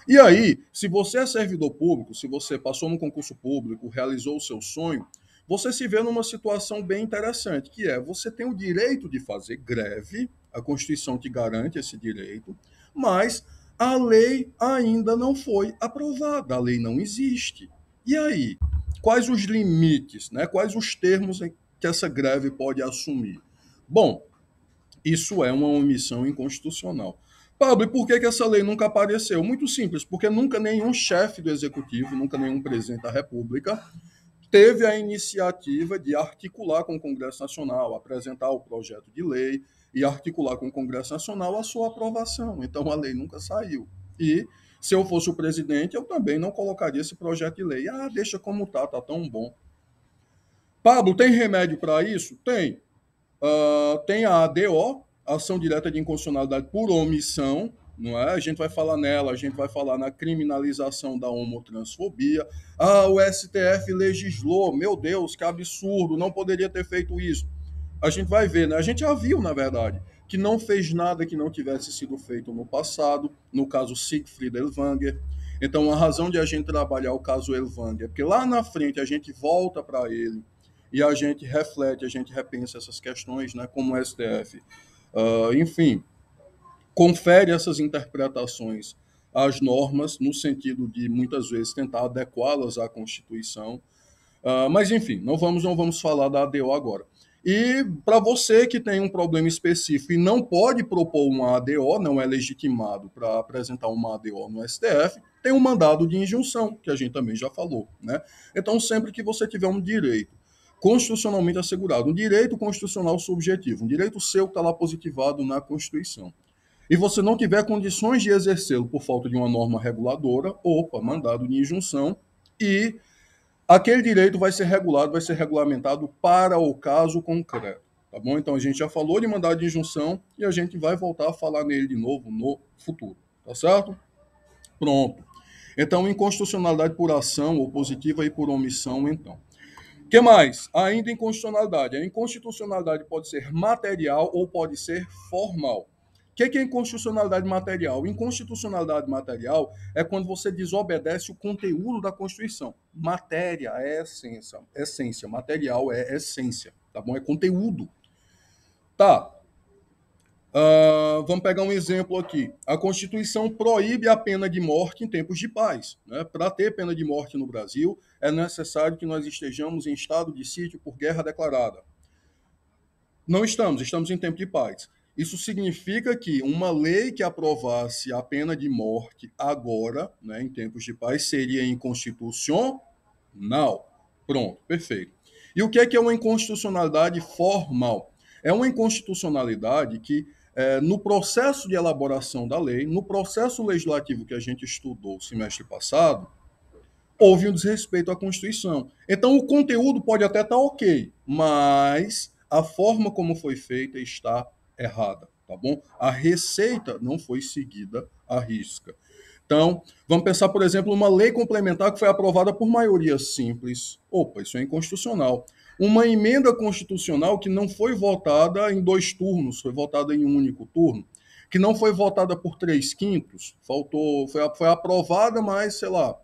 E aí, se você é servidor público, se você passou no concurso público, realizou o seu sonho, você se vê numa situação bem interessante, que é você tem o direito de fazer greve, a Constituição te garante esse direito, mas a lei ainda não foi aprovada, a lei não existe. E aí, quais os limites, né? Quais os termos em que essa greve pode assumir? Bom, isso é uma omissão inconstitucional. Pablo, e por que, que essa lei nunca apareceu? Muito simples, porque nunca nenhum chefe do executivo, nunca nenhum presidente da República teve a iniciativa de articular com o Congresso Nacional, apresentar o projeto de lei e articular com o Congresso Nacional a sua aprovação. Então a lei nunca saiu. E se eu fosse o presidente, eu também não colocaria esse projeto de lei. Ah, deixa como tá, tá tão bom. Pablo, tem remédio para isso? Tem. Uh, tem a ADO, Ação Direta de Inconstitucionalidade por Omissão, não é? A gente vai falar nela, a gente vai falar na criminalização da homotransfobia. Ah, o S T F legislou, meu Deus, que absurdo, não poderia ter feito isso. A gente vai ver, né? A gente já viu, na verdade, que não fez nada que não tivesse sido feito no passado, no caso Siegfried Elvanger. Então, a razão de a gente trabalhar o caso Elvanger é porque lá na frente a gente volta para ele e a gente reflete, a gente repensa essas questões, né, como o S T F, uh, enfim, confere essas interpretações às normas, no sentido de, muitas vezes, tentar adequá-las à Constituição. Uh, mas, enfim, não vamos, não vamos falar da A D O agora. E para você que tem um problema específico e não pode propor uma A D O, não é legitimado para apresentar uma A D O no S T F, tem um mandado de injunção, que a gente também já falou, né? Então, sempre que você tiver um direito constitucionalmente assegurado, um direito constitucional subjetivo, um direito seu que está lá positivado na Constituição, e você não tiver condições de exercê-lo por falta de uma norma reguladora, opa, mandado de injunção, e aquele direito vai ser regulado, vai ser regulamentado para o caso concreto, tá bom? Então a gente já falou de mandado de injunção e a gente vai voltar a falar nele de novo no futuro, tá certo? Pronto. Então, inconstitucionalidade por ação ou positiva e por omissão, então. O que mais? Ainda inconstitucionalidade. A inconstitucionalidade pode ser material ou pode ser formal. O que é inconstitucionalidade material? Inconstitucionalidade material é quando você desobedece o conteúdo da Constituição. Matéria é essência, essência. Material é essência, tá bom? É conteúdo. Tá. Uh, vamos pegar um exemplo aqui. A Constituição proíbe a pena de morte em tempos de paz. Né? Para ter pena de morte no Brasil, é necessário que nós estejamos em estado de sítio por guerra declarada. Não estamos, estamos em tempo de paz. Isso significa que uma lei que aprovasse a pena de morte agora, né, em tempos de paz, seria inconstitucional. Pronto, perfeito. E o que é que é uma inconstitucionalidade formal? É uma inconstitucionalidade que, é, no processo de elaboração da lei, no processo legislativo que a gente estudou semestre passado, houve um desrespeito à Constituição. Então, o conteúdo pode até estar ok, mas a forma como foi feita está errada, tá bom? A receita não foi seguida à risca. Então, vamos pensar, por exemplo, uma lei complementar que foi aprovada por maioria simples. Opa, isso é inconstitucional. Uma emenda constitucional que não foi votada em dois turnos, foi votada em um único turno, que não foi votada por três quintos, faltou, foi, foi aprovada, mas, sei lá,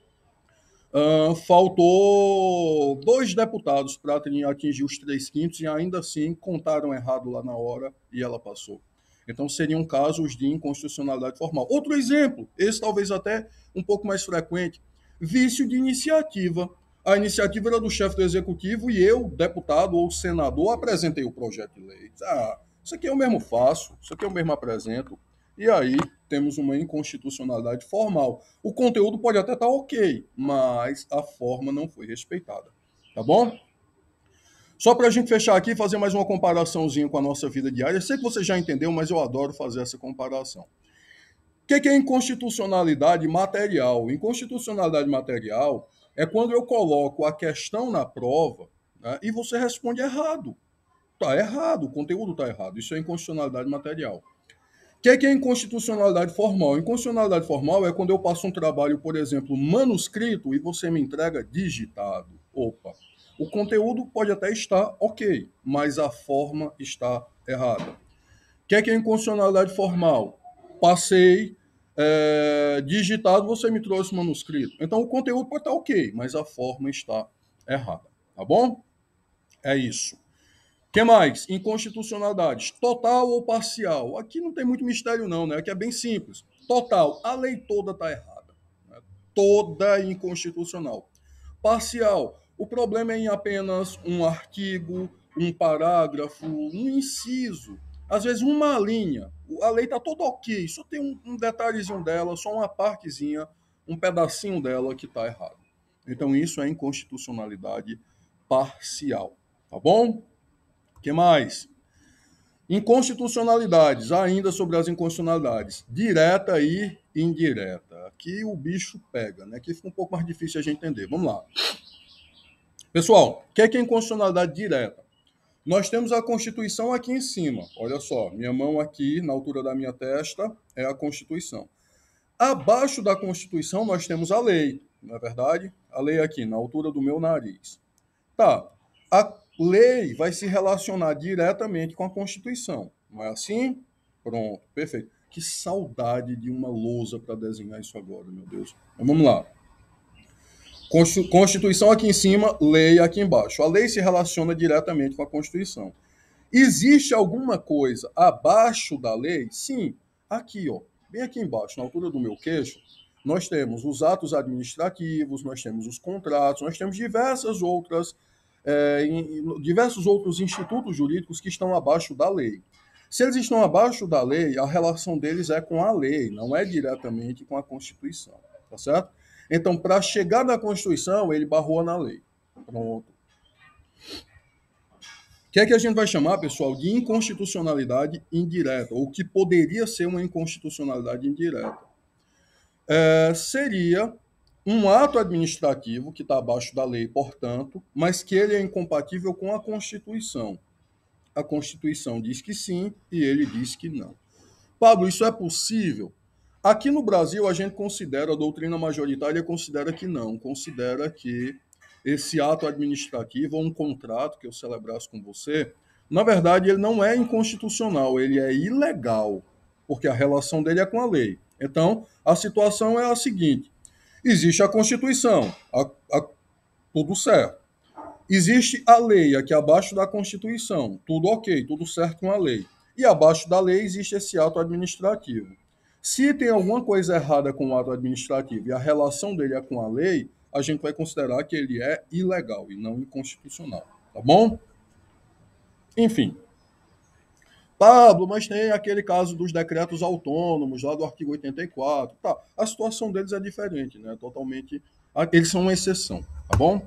Uh, faltou dois deputados para atingir os três quintos e ainda assim contaram errado lá na hora e ela passou. Então seriam casos de inconstitucionalidade formal. Outro exemplo, esse talvez até um pouco mais frequente, vício de iniciativa. A iniciativa era do chefe do executivo e eu, deputado ou senador, apresentei o projeto de lei. Ah, isso aqui eu mesmo faço, isso aqui eu mesmo apresento. E aí temos uma inconstitucionalidade formal. O conteúdo pode até estar ok, mas a forma não foi respeitada. Tá bom? Só para a gente fechar aqui e fazer mais uma comparaçãozinha com a nossa vida diária. Eu sei que você já entendeu, mas eu adoro fazer essa comparação. O que é inconstitucionalidade material? Inconstitucionalidade material é quando eu coloco a questão na prova, né, e você responde errado. Está errado, o conteúdo está errado. Isso é inconstitucionalidade material. O que é, que é inconstitucionalidade formal? Inconstitucionalidade formal é quando eu passo um trabalho, por exemplo, manuscrito e você me entrega digitado. Opa, o conteúdo pode até estar ok, mas a forma está errada. O que é, que é inconstitucionalidade formal? Passei, É, digitado, você me trouxe manuscrito. Então, o conteúdo pode estar ok, mas a forma está errada. Tá bom? É isso. O que mais? Inconstitucionalidades. Total ou parcial? Aqui não tem muito mistério, não, né? Aqui é bem simples. Total. A lei toda está errada. Né? Toda inconstitucional. Parcial. O problema é em apenas um artigo, um parágrafo, um inciso. Às vezes uma linha. A lei está toda ok, só tem um, um detalhezinho dela, só uma partezinha, um pedacinho dela que está errado. Então isso é inconstitucionalidade parcial. Tá bom? O que mais? Inconstitucionalidades, ainda sobre as inconstitucionalidades, direta e indireta. Aqui o bicho pega, né? Aqui fica um pouco mais difícil a gente entender. Vamos lá. Pessoal, o que é, que é inconstitucionalidade direta? Nós temos a Constituição aqui em cima. Olha só, minha mão aqui, na altura da minha testa, é a Constituição. Abaixo da Constituição, nós temos a lei, não é verdade? A lei aqui, na altura do meu nariz. Tá, a lei vai se relacionar diretamente com a Constituição, não é assim? Pronto, perfeito. Que saudade de uma lousa para desenhar isso agora, meu Deus. Mas vamos lá. Constituição aqui em cima, lei aqui embaixo. A lei se relaciona diretamente com a Constituição. Existe alguma coisa abaixo da lei? Sim. Aqui, ó, bem aqui embaixo, na altura do meu queixo, nós temos os atos administrativos, nós temos os contratos, nós temos diversas outras, é, diversos outros institutos jurídicos que estão abaixo da lei. Se eles estão abaixo da lei, a relação deles é com a lei, não é diretamente com a Constituição, tá certo? Então, para chegar na Constituição, ele barrou na lei. Pronto. O que é que a gente vai chamar, pessoal, de inconstitucionalidade indireta, ou que poderia ser uma inconstitucionalidade indireta? É, seria um ato administrativo que está abaixo da lei, portanto, mas que ele é incompatível com a Constituição. A Constituição diz que sim e ele diz que não. Pablo, isso é possível? Aqui no Brasil, a gente considera, a doutrina majoritária considera que não, considera que esse ato administrativo ou um contrato que eu celebrasse com você, na verdade, ele não é inconstitucional, ele é ilegal, porque a relação dele é com a lei. Então, a situação é a seguinte: existe a Constituição, a, a, tudo certo. Existe a lei aqui abaixo da Constituição, tudo ok, tudo certo com a lei. E abaixo da lei existe esse ato administrativo. Se tem alguma coisa errada com o ato administrativo e a relação dele é com a lei, a gente vai considerar que ele é ilegal e não inconstitucional, tá bom? Enfim. Pablo, mas tem aquele caso dos decretos autônomos, lá do artigo oitenta e quatro. Tá, a situação deles é diferente, né? Totalmente. Eles são uma exceção, tá bom?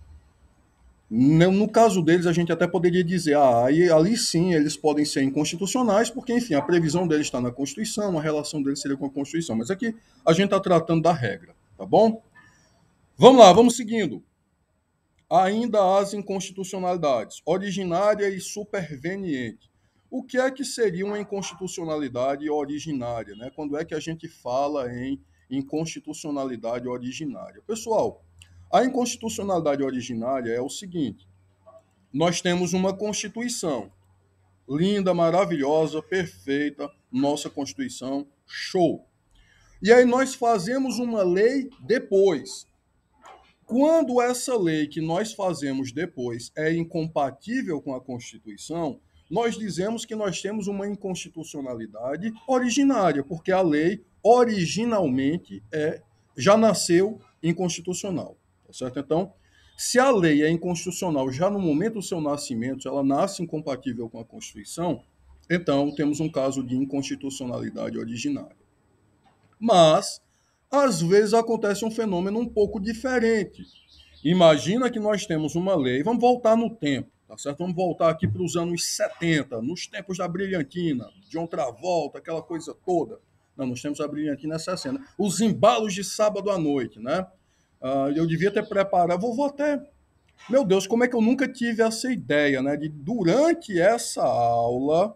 No caso deles, a gente até poderia dizer, ah, aí, ali sim eles podem ser inconstitucionais, porque, enfim, a previsão deles está na Constituição, a relação deles seria com a Constituição. Mas aqui a gente está tratando da regra, tá bom? Vamos lá, vamos seguindo. Ainda as inconstitucionalidades, originária e superveniente. O que é que seria uma inconstitucionalidade originária, né? Quando é que a gente fala em inconstitucionalidade originária? Pessoal, a inconstitucionalidade originária é o seguinte: nós temos uma Constituição linda, maravilhosa, perfeita, nossa Constituição, show. E aí nós fazemos uma lei depois. Quando essa lei que nós fazemos depois é incompatível com a Constituição, nós dizemos que nós temos uma inconstitucionalidade originária, porque a lei originalmente é, já nasceu inconstitucional. Tá certo? Então, se a lei é inconstitucional já no momento do seu nascimento, ela nasce incompatível com a Constituição, então temos um caso de inconstitucionalidade originária. Mas, às vezes, acontece um fenômeno um pouco diferente. Imagina que nós temos uma lei, vamos voltar no tempo, tá certo? Vamos voltar aqui para os anos setenta, nos tempos da Brilhantina, John Travolta, aquela coisa toda. Não, nós temos a Brilhantina sessenta. Os embalos de sábado à noite, né? Uh, eu devia ter preparado, vou, vou até... Meu Deus, como é que eu nunca tive essa ideia, né? De durante essa aula,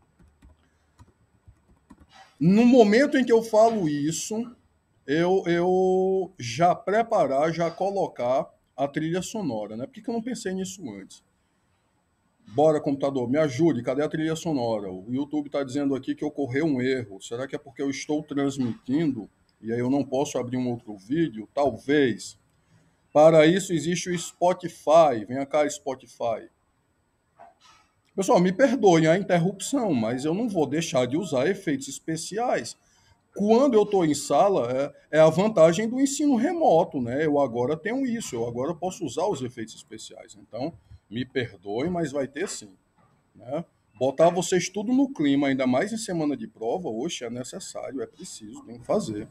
no momento em que eu falo isso, eu, eu já preparar, já colocar a trilha sonora, né? Por que, que eu não pensei nisso antes? Bora, computador, me ajude, cadê a trilha sonora? O YouTube está dizendo aqui que ocorreu um erro. Será que é porque eu estou transmitindo e aí eu não posso abrir um outro vídeo? Talvez. Para isso existe o Spotify. Venha cá, Spotify. Pessoal, me perdoem a interrupção, mas eu não vou deixar de usar efeitos especiais. Quando eu estou em sala, é, é a vantagem do ensino remoto, né? Eu agora tenho isso, eu agora posso usar os efeitos especiais. Então, me perdoem, mas vai ter sim, né? Botar vocês tudo no clima, ainda mais em semana de prova, hoje é necessário, é preciso, tem que fazer.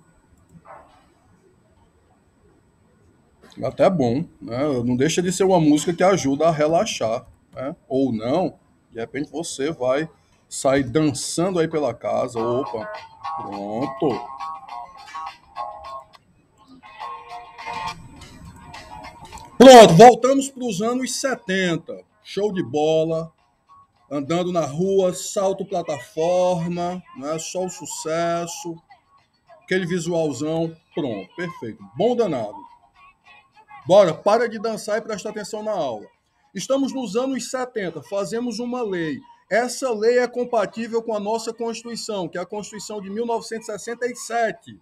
É até bom, né? Não deixa de ser uma música que ajuda a relaxar, né? Ou não, de repente você vai sair dançando aí pela casa, opa, pronto. Pronto, voltamos para os anos setenta. Show de bola, andando na rua, salto plataforma, né? Só o sucesso, aquele visualzão, pronto, perfeito. Bom danado. Bora, para de dançar e presta atenção na aula. Estamos nos anos setenta, fazemos uma lei. Essa lei é compatível com a nossa Constituição, que é a Constituição de mil novecentos e sessenta e sete.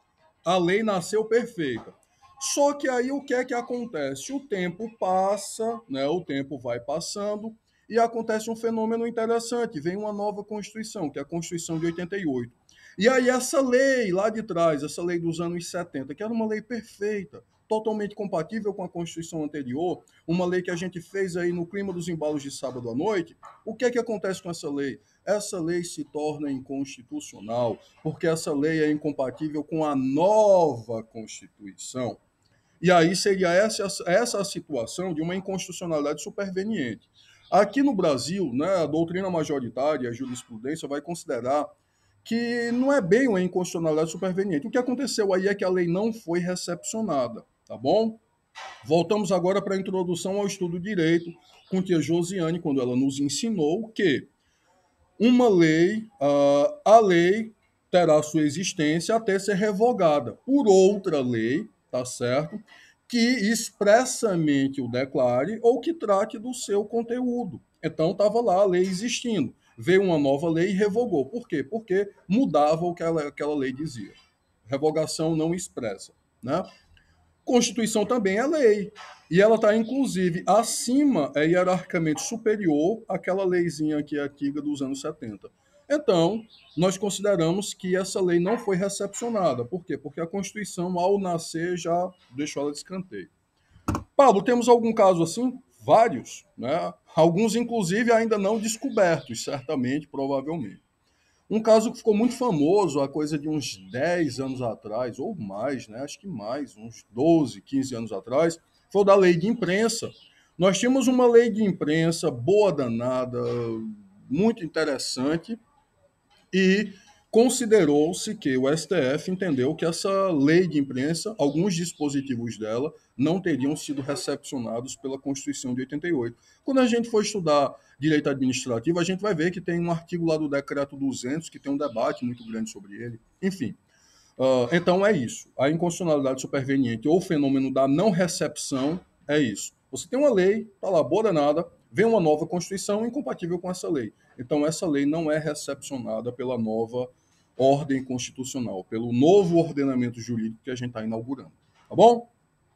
A lei nasceu perfeita. Só que aí o que é que acontece? O tempo passa, né? O tempo vai passando e acontece um fenômeno interessante. Vem uma nova Constituição, que é a Constituição de oitenta e oito. E aí essa lei lá de trás, essa lei dos anos setenta, que era uma lei perfeita, totalmente compatível com a Constituição anterior, uma lei que a gente fez aí no clima dos embalos de sábado à noite, o que é que acontece com essa lei? Essa lei se torna inconstitucional, porque essa lei é incompatível com a nova Constituição. E aí seria essa, essa a situação de uma inconstitucionalidade superveniente. Aqui no Brasil, né, a doutrina majoritária, a jurisprudência, vai considerar que não é bem uma inconstitucionalidade superveniente. O que aconteceu aí é que a lei não foi recepcionada, tá bom? Voltamos agora para a introdução ao estudo de direito, com tia Josiane, quando ela nos ensinou que uma lei, uh, a lei terá sua existência até ser revogada por outra lei, tá certo? Que expressamente o declare ou que trate do seu conteúdo. Então estava lá a lei existindo. Veio uma nova lei e revogou. Por quê? Porque mudava o que ela, aquela lei dizia. Revogação não expressa, né? Constituição também é lei. E ela está, inclusive, acima, é hierarquicamente superior àquela leizinha que é antiga dos anos setenta. Então, nós consideramos que essa lei não foi recepcionada. Por quê? Porque a Constituição, ao nascer, já deixou ela de escanteio. Pablo, temos algum caso assim? Vários, né? Alguns, inclusive, ainda não descobertos, certamente, provavelmente. Um caso que ficou muito famoso há coisa de uns dez anos atrás, ou mais, né? Acho que mais, uns doze, quinze anos atrás, foi o da lei de imprensa. Nós tínhamos uma lei de imprensa boa danada, muito interessante, e considerou-se que o S T F entendeu que essa lei de imprensa, alguns dispositivos dela, não teriam sido recepcionados pela Constituição de oitenta e oito. Quando a gente for estudar direito administrativo, a gente vai ver que tem um artigo lá do Decreto duzentos que tem um debate muito grande sobre ele. Enfim, uh, então é isso. A inconstitucionalidade superveniente ou o fenômeno da não recepção é isso. Você tem uma lei, está lá, boa danada, vem uma nova Constituição incompatível com essa lei. Então, essa lei não é recepcionada pela nova ordem constitucional, pelo novo ordenamento jurídico que a gente está inaugurando. Tá bom?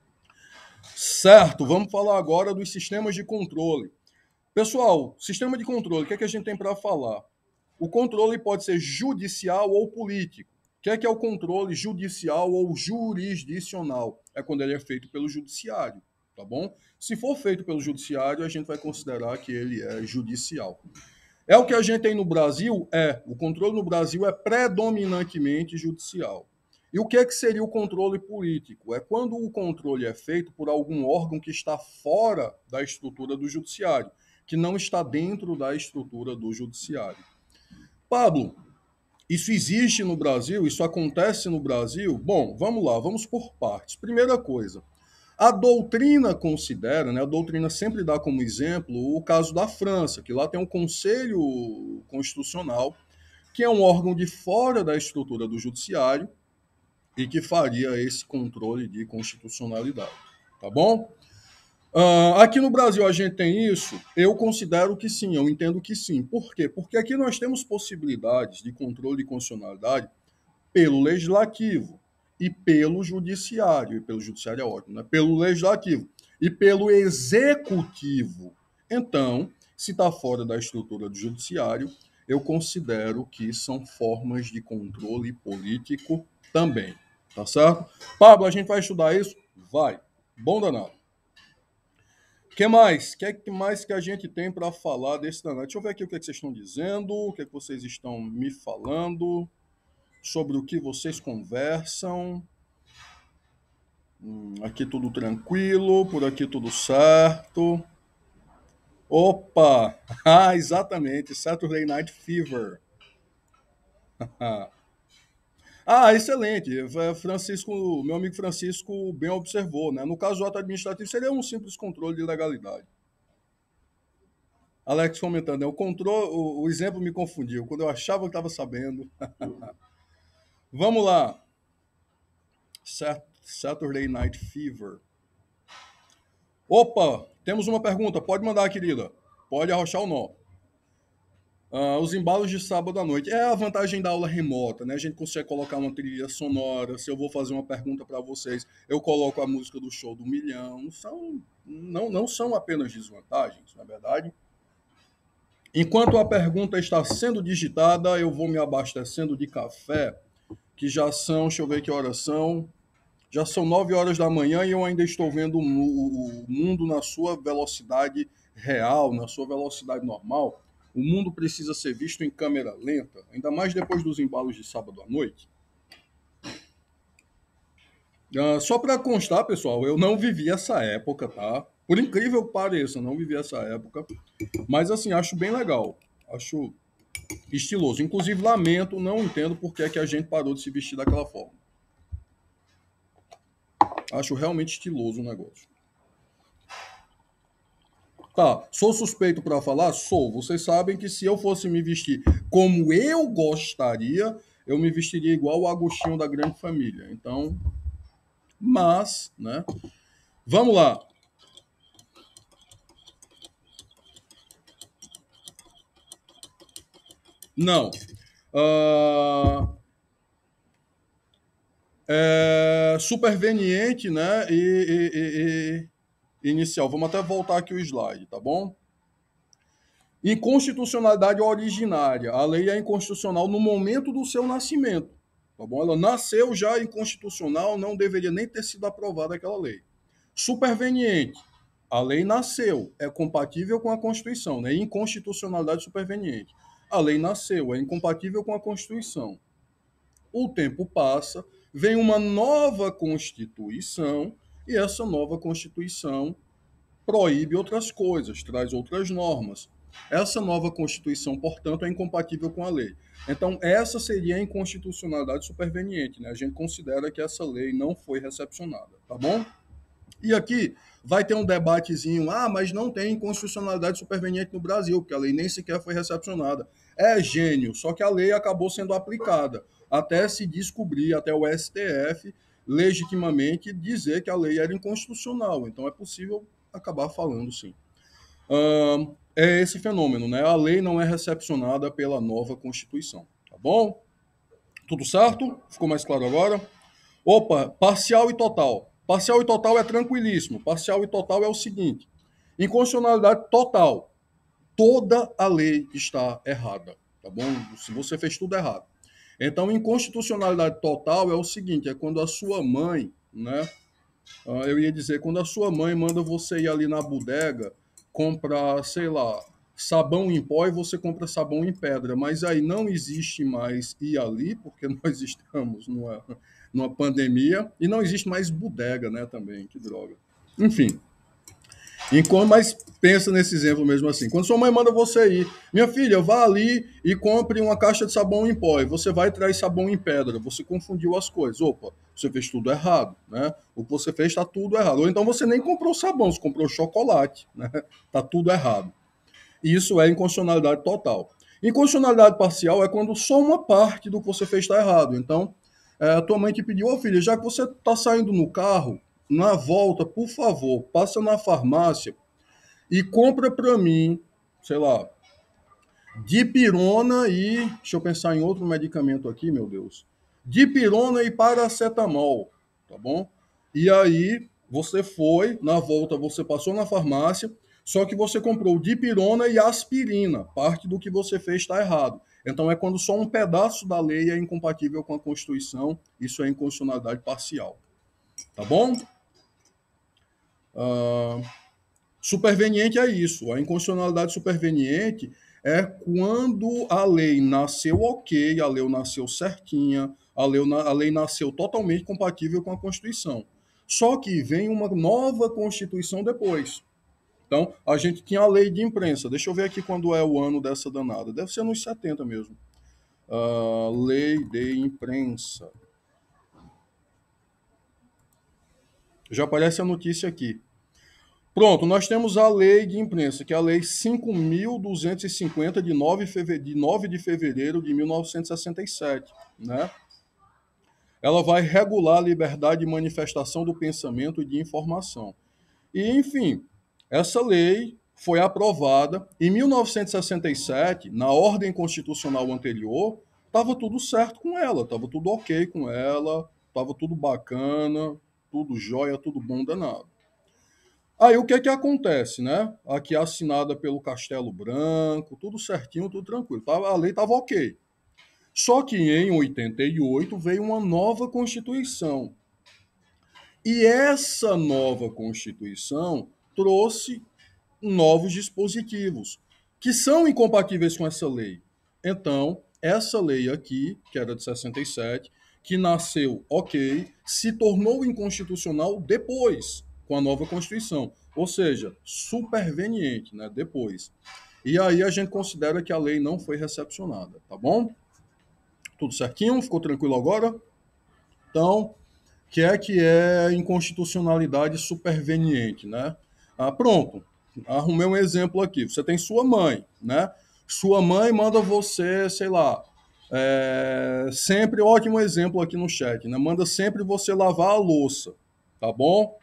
Certo, vamos falar agora dos sistemas de controle. Pessoal, sistema de controle, o que é que a gente tem para falar? O controle pode ser judicial ou político. O que é que é o controle judicial ou jurisdicional? É quando ele é feito pelo judiciário, tá bom? Se for feito pelo judiciário, a gente vai considerar que ele é judicial. É o que a gente tem no Brasil? É. O controle no Brasil é predominantemente judicial. E o que é que seria o controle político? É quando o controle é feito por algum órgão que está fora da estrutura do judiciário, que não está dentro da estrutura do judiciário. Pablo, isso existe no Brasil? Isso acontece no Brasil? Bom, vamos lá, vamos por partes. Primeira coisa, a doutrina considera, né, a doutrina sempre dá como exemplo o caso da França, que lá tem um Conselho Constitucional, que é um órgão de fora da estrutura do judiciário e que faria esse controle de constitucionalidade, tá bom? Ah, aqui no Brasil a gente tem isso? Eu considero que sim, eu entendo que sim. Por quê? Porque aqui nós temos possibilidades de controle de constitucionalidade pelo legislativo e pelo judiciário, e pelo judiciário é ótimo, né? Pelo legislativo e pelo executivo. Então, se está fora da estrutura do judiciário, eu considero que são formas de controle político também, tá certo? Pablo, a gente vai estudar isso? Vai. Bom danado. O que mais? O que, é que mais que a gente tem para falar desse danado? Deixa eu ver aqui o que, é que vocês estão dizendo, o que, é que vocês estão me falando, sobre o que vocês conversam. Hum, aqui tudo tranquilo, por aqui tudo certo. Opa! Ah, exatamente, Saturday Night Fever. Ah, excelente. Francisco, meu amigo Francisco bem observou, né? No caso do ato administrativo seria um simples controle de legalidade. Alex comentando, né? O controle, o, o exemplo me confundiu. Quando eu achava que estava sabendo. Vamos lá. Saturday Night Fever. Opa, temos uma pergunta. Pode mandar, querida. Pode arrochar o nó. Ah, os embalos de sábado à noite. É a vantagem da aula remota, né? A gente consegue colocar uma trilha sonora. Se eu vou fazer uma pergunta para vocês, eu coloco a música do show do milhão. São, não, não são apenas desvantagens, na verdade. Enquanto a pergunta está sendo digitada, eu vou me abastecendo de café, que já são, deixa eu ver que horas são. Já são nove horas da manhã e eu ainda estou vendo o mundo na sua velocidade real, na sua velocidade normal. O mundo precisa ser visto em câmera lenta, ainda mais depois dos embalos de sábado à noite. Uh, só para constar, pessoal, eu não vivi essa época, tá? Por incrível que pareça, eu não vivi essa época. Mas, assim, acho bem legal. Acho estiloso. Inclusive, lamento, não entendo por que, é que a gente parou de se vestir daquela forma. Acho realmente estiloso o negócio. Tá, sou suspeito para falar? Sou. Vocês sabem que se eu fosse me vestir como eu gostaria, eu me vestiria igual o Agostinho da Grande Família. Então, mas, né? Vamos lá. Não. Uh, é superveniente, né? E, e, e, e inicial. Vamos até voltar aqui o slide, tá bom? Inconstitucionalidade originária. A lei é inconstitucional no momento do seu nascimento. Tá bom? Ela nasceu já inconstitucional, não deveria nem ter sido aprovada aquela lei. Superveniente. A lei nasceu, é compatível com a Constituição, né? Inconstitucionalidade superveniente. A lei nasceu, é incompatível com a Constituição. O tempo passa, vem uma nova Constituição e essa nova Constituição proíbe outras coisas, traz outras normas. Essa nova Constituição, portanto, é incompatível com a lei. Então, essa seria a inconstitucionalidade superveniente, né? A gente considera que essa lei não foi recepcionada, tá bom? E aqui vai ter um debatezinho, ah, mas não tem inconstitucionalidade superveniente no Brasil, porque a lei nem sequer foi recepcionada. É gênio, só que a lei acabou sendo aplicada, até se descobrir, até o S T F, legitimamente, dizer que a lei era inconstitucional. Então, é possível acabar falando, sim. Uh, é esse fenômeno, né? A lei não é recepcionada pela nova Constituição, tá bom? Tudo certo? Ficou mais claro agora? Opa, parcial e total. Parcial e total é tranquilíssimo. Parcial e total é o seguinte: inconstitucionalidade total. Toda a lei está errada, tá bom? Se você fez tudo errado. Então, inconstitucionalidade total é o seguinte: é quando a sua mãe, né? Eu ia dizer, quando a sua mãe manda você ir ali na bodega comprar, sei lá, sabão em pó e você compra sabão em pedra, mas aí não existe mais ir ali, porque nós estamos numa, numa pandemia, e não existe mais bodega, né, também, que droga. Enfim, enquanto, mas pensa nesse exemplo mesmo assim. Quando sua mãe manda você ir, minha filha, vá ali e compre uma caixa de sabão em pó. E você vai e traz sabão em pedra. Você confundiu as coisas. Opa, você fez tudo errado, né? O que você fez está tudo errado. Ou então você nem comprou sabão, você comprou chocolate, né? Tá tudo errado. E isso é inconstitucionalidade total. Inconstitucionalidade parcial é quando só uma parte do que você fez está errado. Então, é, a tua mãe te pediu, ô filha, já que você está saindo no carro, na volta, por favor, passa na farmácia e compra para mim, sei lá, dipirona e. Deixa eu pensar em outro medicamento aqui, meu Deus. Dipirona e paracetamol, tá bom? E aí, você foi, na volta, você passou na farmácia, só que você comprou dipirona e aspirina. Parte do que você fez está errado. Então, é quando só um pedaço da lei é incompatível com a Constituição, isso é inconstitucionalidade parcial. Tá bom? Uh, superveniente é isso. A inconstitucionalidade superveniente é quando a lei nasceu ok, a lei nasceu certinha, a lei, a lei nasceu totalmente compatível com a Constituição. Só que vem uma nova Constituição depois. Então, a gente tinha a lei de imprensa. Deixa eu ver aqui quando é o ano dessa danada. Deve ser nos setenta mesmo. Uh, lei de imprensa. Já aparece a notícia aqui. Pronto, nós temos a lei de imprensa, que é a lei cinco mil duzentos e cinquenta de nove de fevereiro de mil novecentos e sessenta e sete, né? Ela vai regular a liberdade de manifestação do pensamento e de informação. E, enfim, essa lei foi aprovada em mil novecentos e sessenta e sete, na ordem constitucional anterior, estava tudo certo com ela, estava tudo ok com ela, estava tudo bacana, tudo jóia, tudo bom danado. Aí o que que acontece, né? Aqui assinada pelo Castelo Branco, tudo certinho, tudo tranquilo. A lei estava ok. Só que em oitenta e oito veio uma nova Constituição. E essa nova Constituição trouxe novos dispositivos que são incompatíveis com essa lei. Então, essa lei aqui, que era de sessenta e sete, que nasceu ok, se tornou inconstitucional depois, com a nova Constituição. Ou seja, superveniente, né? Depois. E aí a gente considera que a lei não foi recepcionada, tá bom? Tudo certinho? Ficou tranquilo agora? Então, o que é que é inconstitucionalidade superveniente, né? Ah, pronto. Arrumei um exemplo aqui. Você tem sua mãe, né? Sua mãe manda você, sei lá, é, sempre, ótimo exemplo aqui no chat, né? Manda sempre você lavar a louça, tá bom?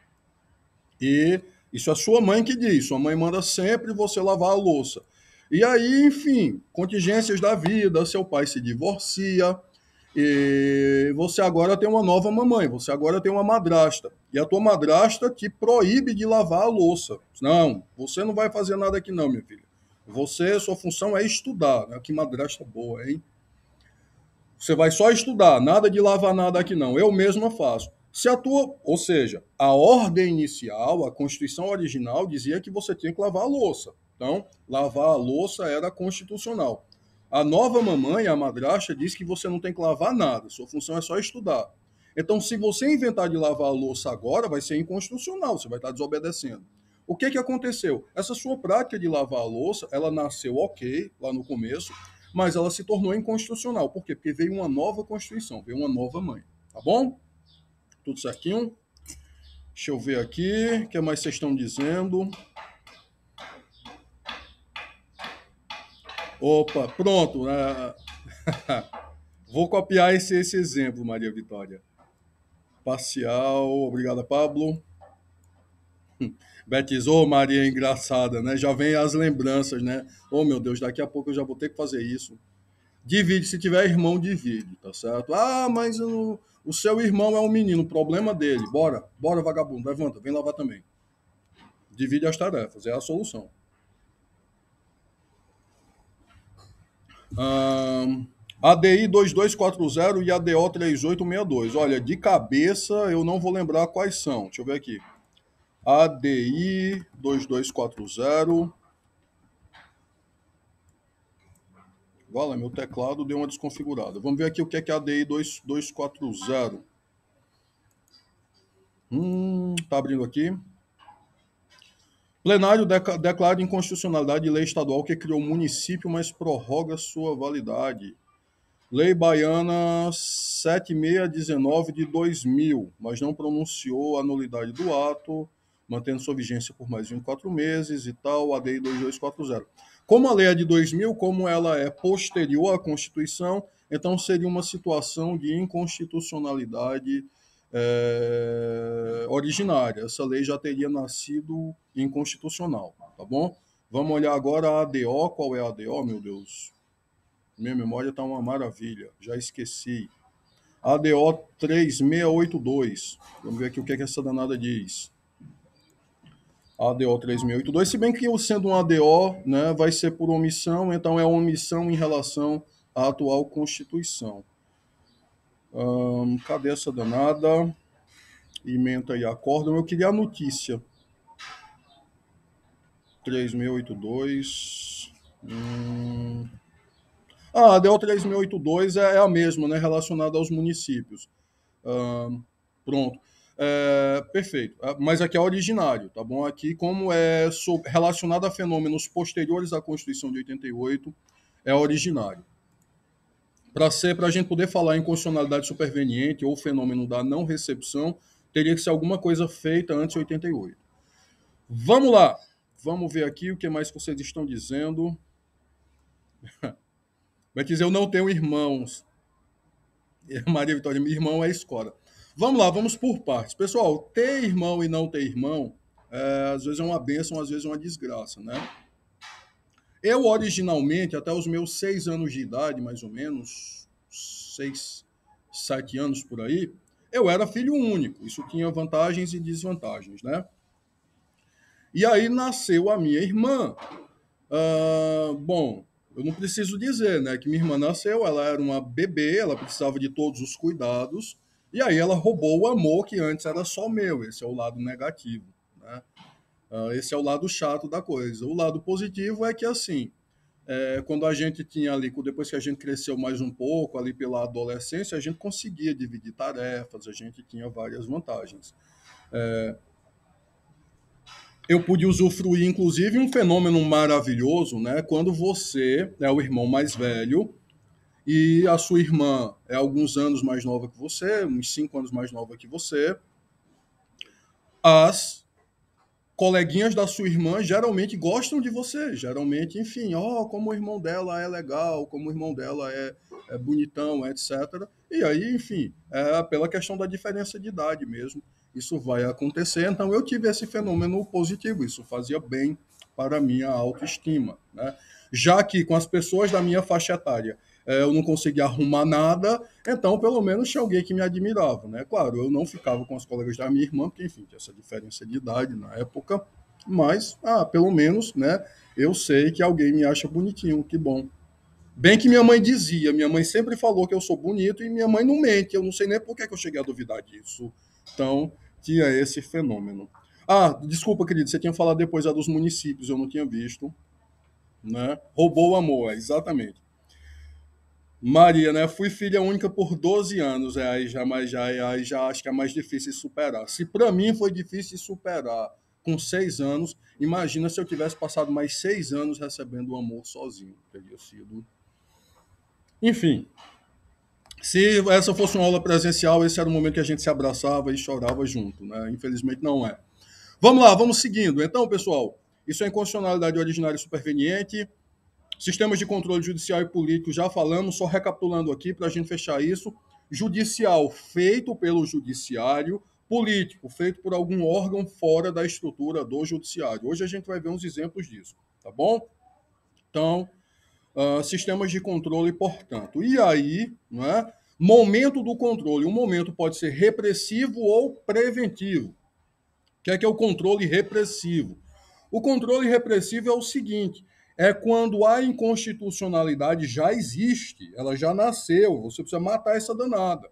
E isso é sua mãe que diz. Sua mãe manda sempre você lavar a louça. E aí, enfim, contingências da vida, seu pai se divorcia, e você agora tem uma nova mamãe, você agora tem uma madrasta. E a tua madrasta te proíbe de lavar a louça. Não, você não vai fazer nada aqui não, minha filha. Você, sua função é estudar. Né? Que madrasta boa, hein? Você vai só estudar, nada de lavar nada aqui não. Eu mesma faço. Se a tua, ou seja, a ordem inicial, a Constituição original dizia que você tinha que lavar a louça. Então, lavar a louça era constitucional. A nova mamãe, a madrasta, diz que você não tem que lavar nada, sua função é só estudar. Então, se você inventar de lavar a louça agora, vai ser inconstitucional, você vai estar desobedecendo. O que, que aconteceu? Essa sua prática de lavar a louça, ela nasceu ok, lá no começo, mas ela se tornou inconstitucional. Por quê? Porque veio uma nova Constituição, veio uma nova mãe. Tá bom? Tudo certinho? Deixa eu ver aqui, o que mais vocês estão dizendo? Opa, pronto. Né? Vou copiar esse, esse exemplo, Maria Vitória. Parcial, obrigada, Pablo. Betizou, Maria, engraçada, né? Já vem as lembranças, né? Oh, meu Deus, daqui a pouco eu já vou ter que fazer isso. Divide, se tiver irmão, divide, tá certo? Ah, mas o, o seu irmão é um menino, problema dele. Bora, bora, vagabundo, levanta, vem lavar também. Divide as tarefas, é a solução. Um, A D I dois dois quatro zero e A D O três oito seis dois. Olha, de cabeça eu não vou lembrar quais são. Deixa eu ver aqui. A D I dois dois quatro zero. Olha, meu teclado deu uma desconfigurada. Vamos ver aqui o que é que é a D I dois dois quatro zero. Hum, tá abrindo aqui. Plenário declara inconstitucionalidade de lei estadual que criou município, mas prorroga sua validade. Lei Baiana sete mil seiscentos e dezenove de dois mil, mas não pronunciou a nulidade do ato, mantendo sua vigência por mais de vinte e quatro meses e tal, a D I dois dois quatro zero. Como a lei é de dois mil, como ela é posterior à Constituição, então seria uma situação de inconstitucionalidade é, originária. Essa lei já teria nascido inconstitucional, tá bom? Vamos olhar agora a ADO. Qual é a ADO, meu Deus? Minha memória está uma maravilha, já esqueci. A D O três seis oito dois. Vamos ver aqui o que, é que essa danada diz. A D O três seis oito dois, se bem que eu sendo um A D O, né, vai ser por omissão, então é omissão em relação à atual Constituição. Hum, cadê essa danada? Ementa e acórdão. Eu queria a notícia. três seis oito dois. Hum... Ah, a D O três seis oito dois é a mesma, né, relacionada aos municípios. Hum, pronto. É, perfeito. Mas aqui é originário, tá bom? Aqui, como é relacionado a fenômenos posteriores à Constituição de oitenta e oito, é originário. Para ser, para a gente poder falar em constitucionalidade superveniente ou fenômeno da não recepção, teria que ser alguma coisa feita antes de oitenta e oito. Vamos lá. Vamos ver aqui o que mais que vocês estão dizendo. Vai dizer, eu não tenho irmãos. Maria Vitória, meu irmão é escola. Vamos lá, vamos por partes. Pessoal, ter irmão e não ter irmão, é, às vezes é uma bênção, às vezes é uma desgraça, né? Eu, originalmente, até os meus seis anos de idade, mais ou menos, seis, sete anos por aí, eu era filho único. Isso tinha vantagens e desvantagens, né? E aí nasceu a minha irmã. Ah, bom, eu não preciso dizer, né, que minha irmã nasceu, ela era uma bebê, ela precisava de todos os cuidados, e aí ela roubou o amor que antes era só meu. Esse é o lado negativo, né? Ah, esse é o lado chato da coisa. O lado positivo é que, assim, é, quando a gente tinha ali, depois que a gente cresceu mais um pouco, ali pela adolescência, a gente conseguia dividir tarefas, a gente tinha várias vantagens. É, eu pude usufruir, inclusive, um fenômeno maravilhoso, né? Quando você é o irmão mais velho e a sua irmã é alguns anos mais nova que você, uns cinco anos mais nova que você, as coleguinhas da sua irmã geralmente gostam de você, geralmente, enfim, ó, oh, como o irmão dela é legal, como o irmão dela é, é bonitão, etcétera. E aí, enfim, é pela questão da diferença de idade mesmo, isso vai acontecer. Então, eu tive esse fenômeno positivo, isso fazia bem para a minha autoestima, né? Já que com as pessoas da minha faixa etária eu não conseguia arrumar nada, então pelo menos tinha alguém que me admirava, né? Claro, eu não ficava com as colegas da minha irmã, porque enfim, tinha essa diferença de idade na época, mas ah, pelo menos, né, eu sei que alguém me acha bonitinho, que bom. Bem que minha mãe dizia, minha mãe sempre falou que eu sou bonito e minha mãe não mente, eu não sei nem por que eu cheguei a duvidar disso. Então, tinha esse fenômeno. Ah, desculpa, querido, você tinha falado depois a dos municípios, eu não tinha visto, né? Roubou o amor, exatamente. Maria, né? Fui filha única por doze anos, é, aí já, mas já, aí já acho que é mais difícil de superar. Se para mim foi difícil de superar com seis anos, imagina se eu tivesse passado mais seis anos recebendo o amor sozinho. Teria sido. Enfim, se essa fosse uma aula presencial, esse era o momento que a gente se abraçava e chorava junto, né? Infelizmente não é. Vamos lá, vamos seguindo. Então, pessoal, isso é inconstitucionalidade originária e superveniente. Sistemas de controle judicial e político, já falamos, só recapitulando aqui para a gente fechar isso. Judicial, feito pelo judiciário. Político, feito por algum órgão fora da estrutura do judiciário. Hoje a gente vai ver uns exemplos disso, tá bom? Então, uh, sistemas de controle, portanto. E aí, não é? Momento do controle. Um momento pode ser repressivo ou preventivo. O que é que é o controle repressivo? O controle repressivo é o seguinte: é quando a inconstitucionalidade já existe, ela já nasceu, você precisa matar essa danada.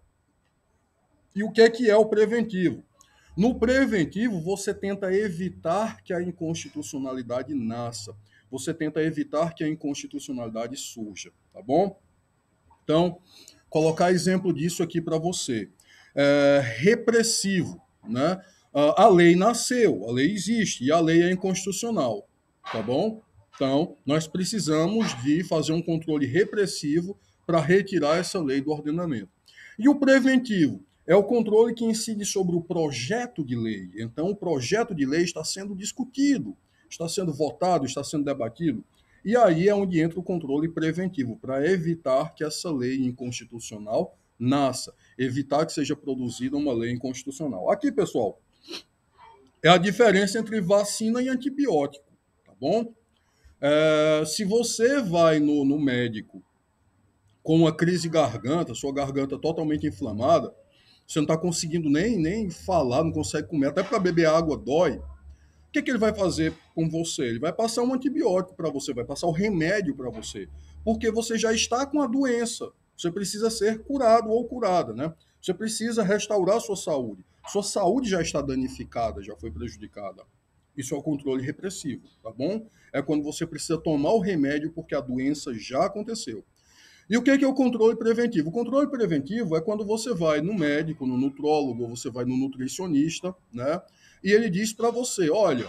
E o que é que é o preventivo? No preventivo, você tenta evitar que a inconstitucionalidade nasça. Você tenta evitar que a inconstitucionalidade surja, tá bom? Então, colocar exemplo disso aqui para você. É, repressivo, né? A lei nasceu, a lei existe e a lei é inconstitucional, tá bom? Então, nós precisamos de fazer um controle repressivo para retirar essa lei do ordenamento. E o preventivo é o controle que incide sobre o projeto de lei. Então, o projeto de lei está sendo discutido, está sendo votado, está sendo debatido. E aí é onde entra o controle preventivo, para evitar que essa lei inconstitucional nasça, evitar que seja produzida uma lei inconstitucional. Aqui, pessoal, é a diferença entre vacina e antibiótico, tá bom? É, se você vai no, no médico com uma crise de garganta, sua garganta totalmente inflamada, você não está conseguindo nem, nem falar, não consegue comer, até para beber água dói. O que, que ele vai fazer com você? Ele vai passar um antibiótico para você, vai passar o um remédio para você, porque você já está com a doença. Você precisa ser curado ou curada, né? Você precisa restaurar a sua saúde. Sua saúde já está danificada, já foi prejudicada. Isso é o controle repressivo, tá bom? É quando você precisa tomar o remédio porque a doença já aconteceu. E o que é o controle preventivo? O controle preventivo é quando você vai no médico, no nutrólogo, ou você vai no nutricionista, né? E ele diz para você, olha,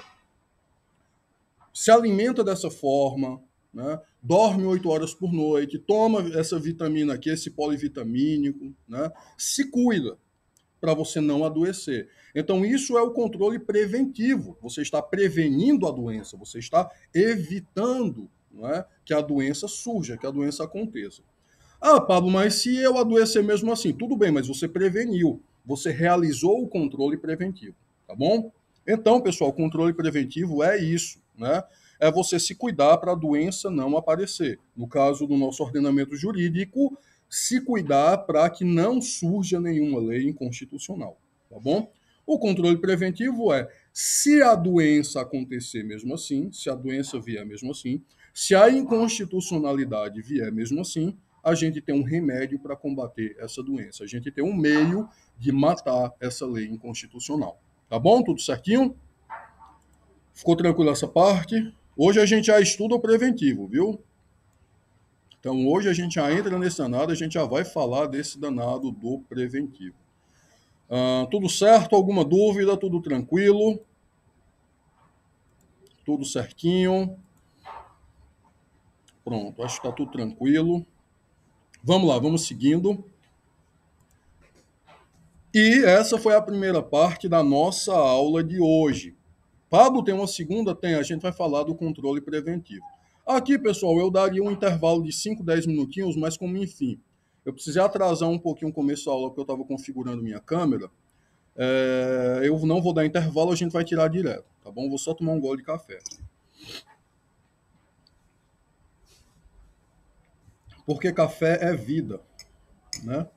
se alimenta dessa forma, né? Dorme oito horas por noite, toma essa vitamina aqui, esse polivitamínico, né? Se cuida para você não adoecer. Então, isso é o controle preventivo. Você está prevenindo a doença, você está evitando, não é, que a doença surja, que a doença aconteça. Ah, Pablo, mas se eu adoecer mesmo assim, tudo bem, mas você preveniu, você realizou o controle preventivo, tá bom? Então, pessoal, controle preventivo é isso, né? É você se cuidar para a doença não aparecer. No caso do nosso ordenamento jurídico, se cuidar para que não surja nenhuma lei inconstitucional, tá bom? O controle preventivo é, se a doença acontecer mesmo assim, se a doença vier mesmo assim, se a inconstitucionalidade vier mesmo assim, a gente tem um remédio para combater essa doença. A gente tem um meio de matar essa lei inconstitucional. Tá bom? Tudo certinho? Ficou tranquilo essa parte? Hoje a gente já estuda o preventivo, viu? Então hoje a gente já entra nesse danado, a gente já vai falar desse danado do preventivo. Ah, tudo certo? Alguma dúvida? Tudo tranquilo? Tudo certinho? Pronto, acho que está tudo tranquilo. Vamos lá, vamos seguindo. E essa foi a primeira parte da nossa aula de hoje. Pablo, tem uma segunda? Tem. A gente vai falar do controle preventivo. Aqui, pessoal, eu daria um intervalo de cinco, dez minutinhos, mas como enfim, eu precisei atrasar um pouquinho o começo da aula porque eu estava configurando minha câmera. É, eu não vou dar intervalo, a gente vai tirar direto, tá bom? Vou só tomar um gole de café. Porque café é vida, né?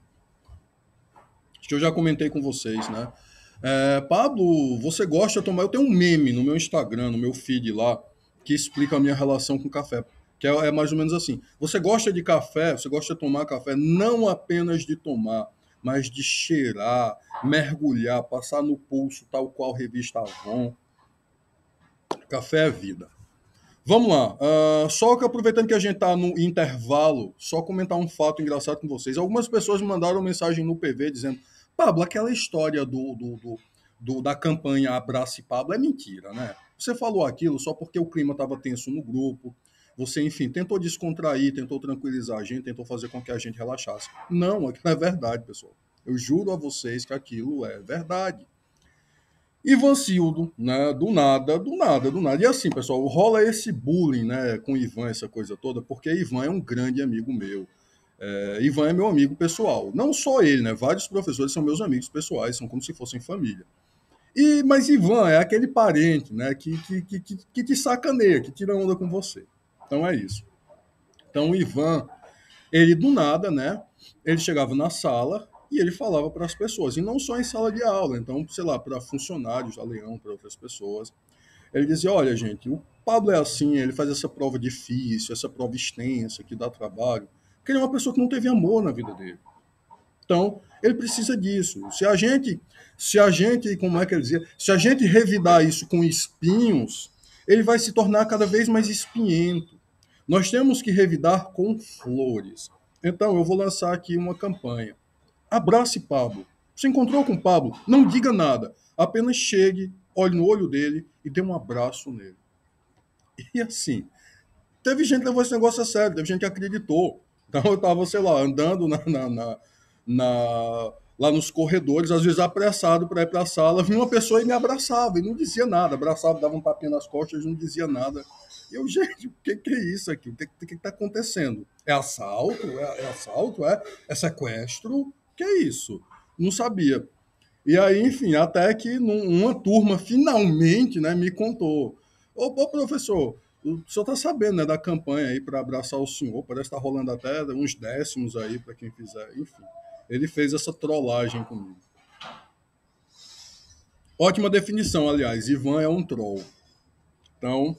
Acho que eu já comentei com vocês, né? É, Pablo, você gosta de tomar... Eu tenho um meme no meu Instagram, no meu feed lá, que explica a minha relação com café. Que é, é mais ou menos assim. Você gosta de café, você gosta de tomar café não apenas de tomar, mas de cheirar, mergulhar, passar no pulso, tal qual revista Avon. Café é vida. Vamos lá. Uh, só que aproveitando que a gente está no intervalo, só comentar um fato engraçado com vocês. Algumas pessoas me mandaram mensagem no P V dizendo: Pablo, aquela história do, do, do, do da campanha Abrace Pablo é mentira, né? Você falou aquilo só porque o clima estava tenso no grupo. Você, enfim, tentou descontrair, tentou tranquilizar a gente, tentou fazer com que a gente relaxasse. Não, aquilo é verdade, pessoal. Eu juro a vocês que aquilo é verdade. Ivancildo, né? Do nada, do nada, do nada. E assim, pessoal, rola esse bullying, né, com o Ivan, essa coisa toda, porque Ivan é um grande amigo meu. É, Ivan é meu amigo pessoal. Não só ele, né? Vários professores são meus amigos pessoais, são como se fossem família. E, mas Ivan é aquele parente, né, que, que, que, que, que te sacaneia, que tira onda com você. Então é isso. Então o Ivan, ele do nada, né? Ele chegava na sala e ele falava para as pessoas, e não só em sala de aula, então, sei lá, para funcionários da Leão, para outras pessoas. Ele dizia: olha, gente, o Pablo é assim, ele faz essa prova difícil, essa prova extensa, que dá trabalho, porque ele é uma pessoa que não teve amor na vida dele. Então, ele precisa disso. Se a gente, se a gente, como é que ele dizia, se a gente revidar isso com espinhos, ele vai se tornar cada vez mais espinhento. Nós temos que revidar com flores. Então, eu vou lançar aqui uma campanha. Abrace Pablo. Você encontrou com Pablo? Não diga nada. Apenas chegue, olhe no olho dele e dê um abraço nele. E assim, teve gente que levou esse negócio a sério, teve gente que acreditou. Então eu estava, sei lá, andando na, na, na, na, lá nos corredores, às vezes apressado para ir para a sala, vinha uma pessoa e me abraçava, e não dizia nada. Abraçava, dava um tapinha nas costas, não dizia nada. E eu, gente, o que, que é isso aqui? O que está acontecendo? É assalto? É, é assalto? É, é sequestro? Que é isso? Não sabia. E aí, enfim, até que num- uma turma finalmente, né, me contou. Ô, ô, professor, o senhor está sabendo, né, da campanha aí para abraçar o senhor? Parece que está rolando até uns décimos aí para quem fizer. Enfim, ele fez essa trollagem comigo. Ótima definição, aliás. Ivan é um troll. Então,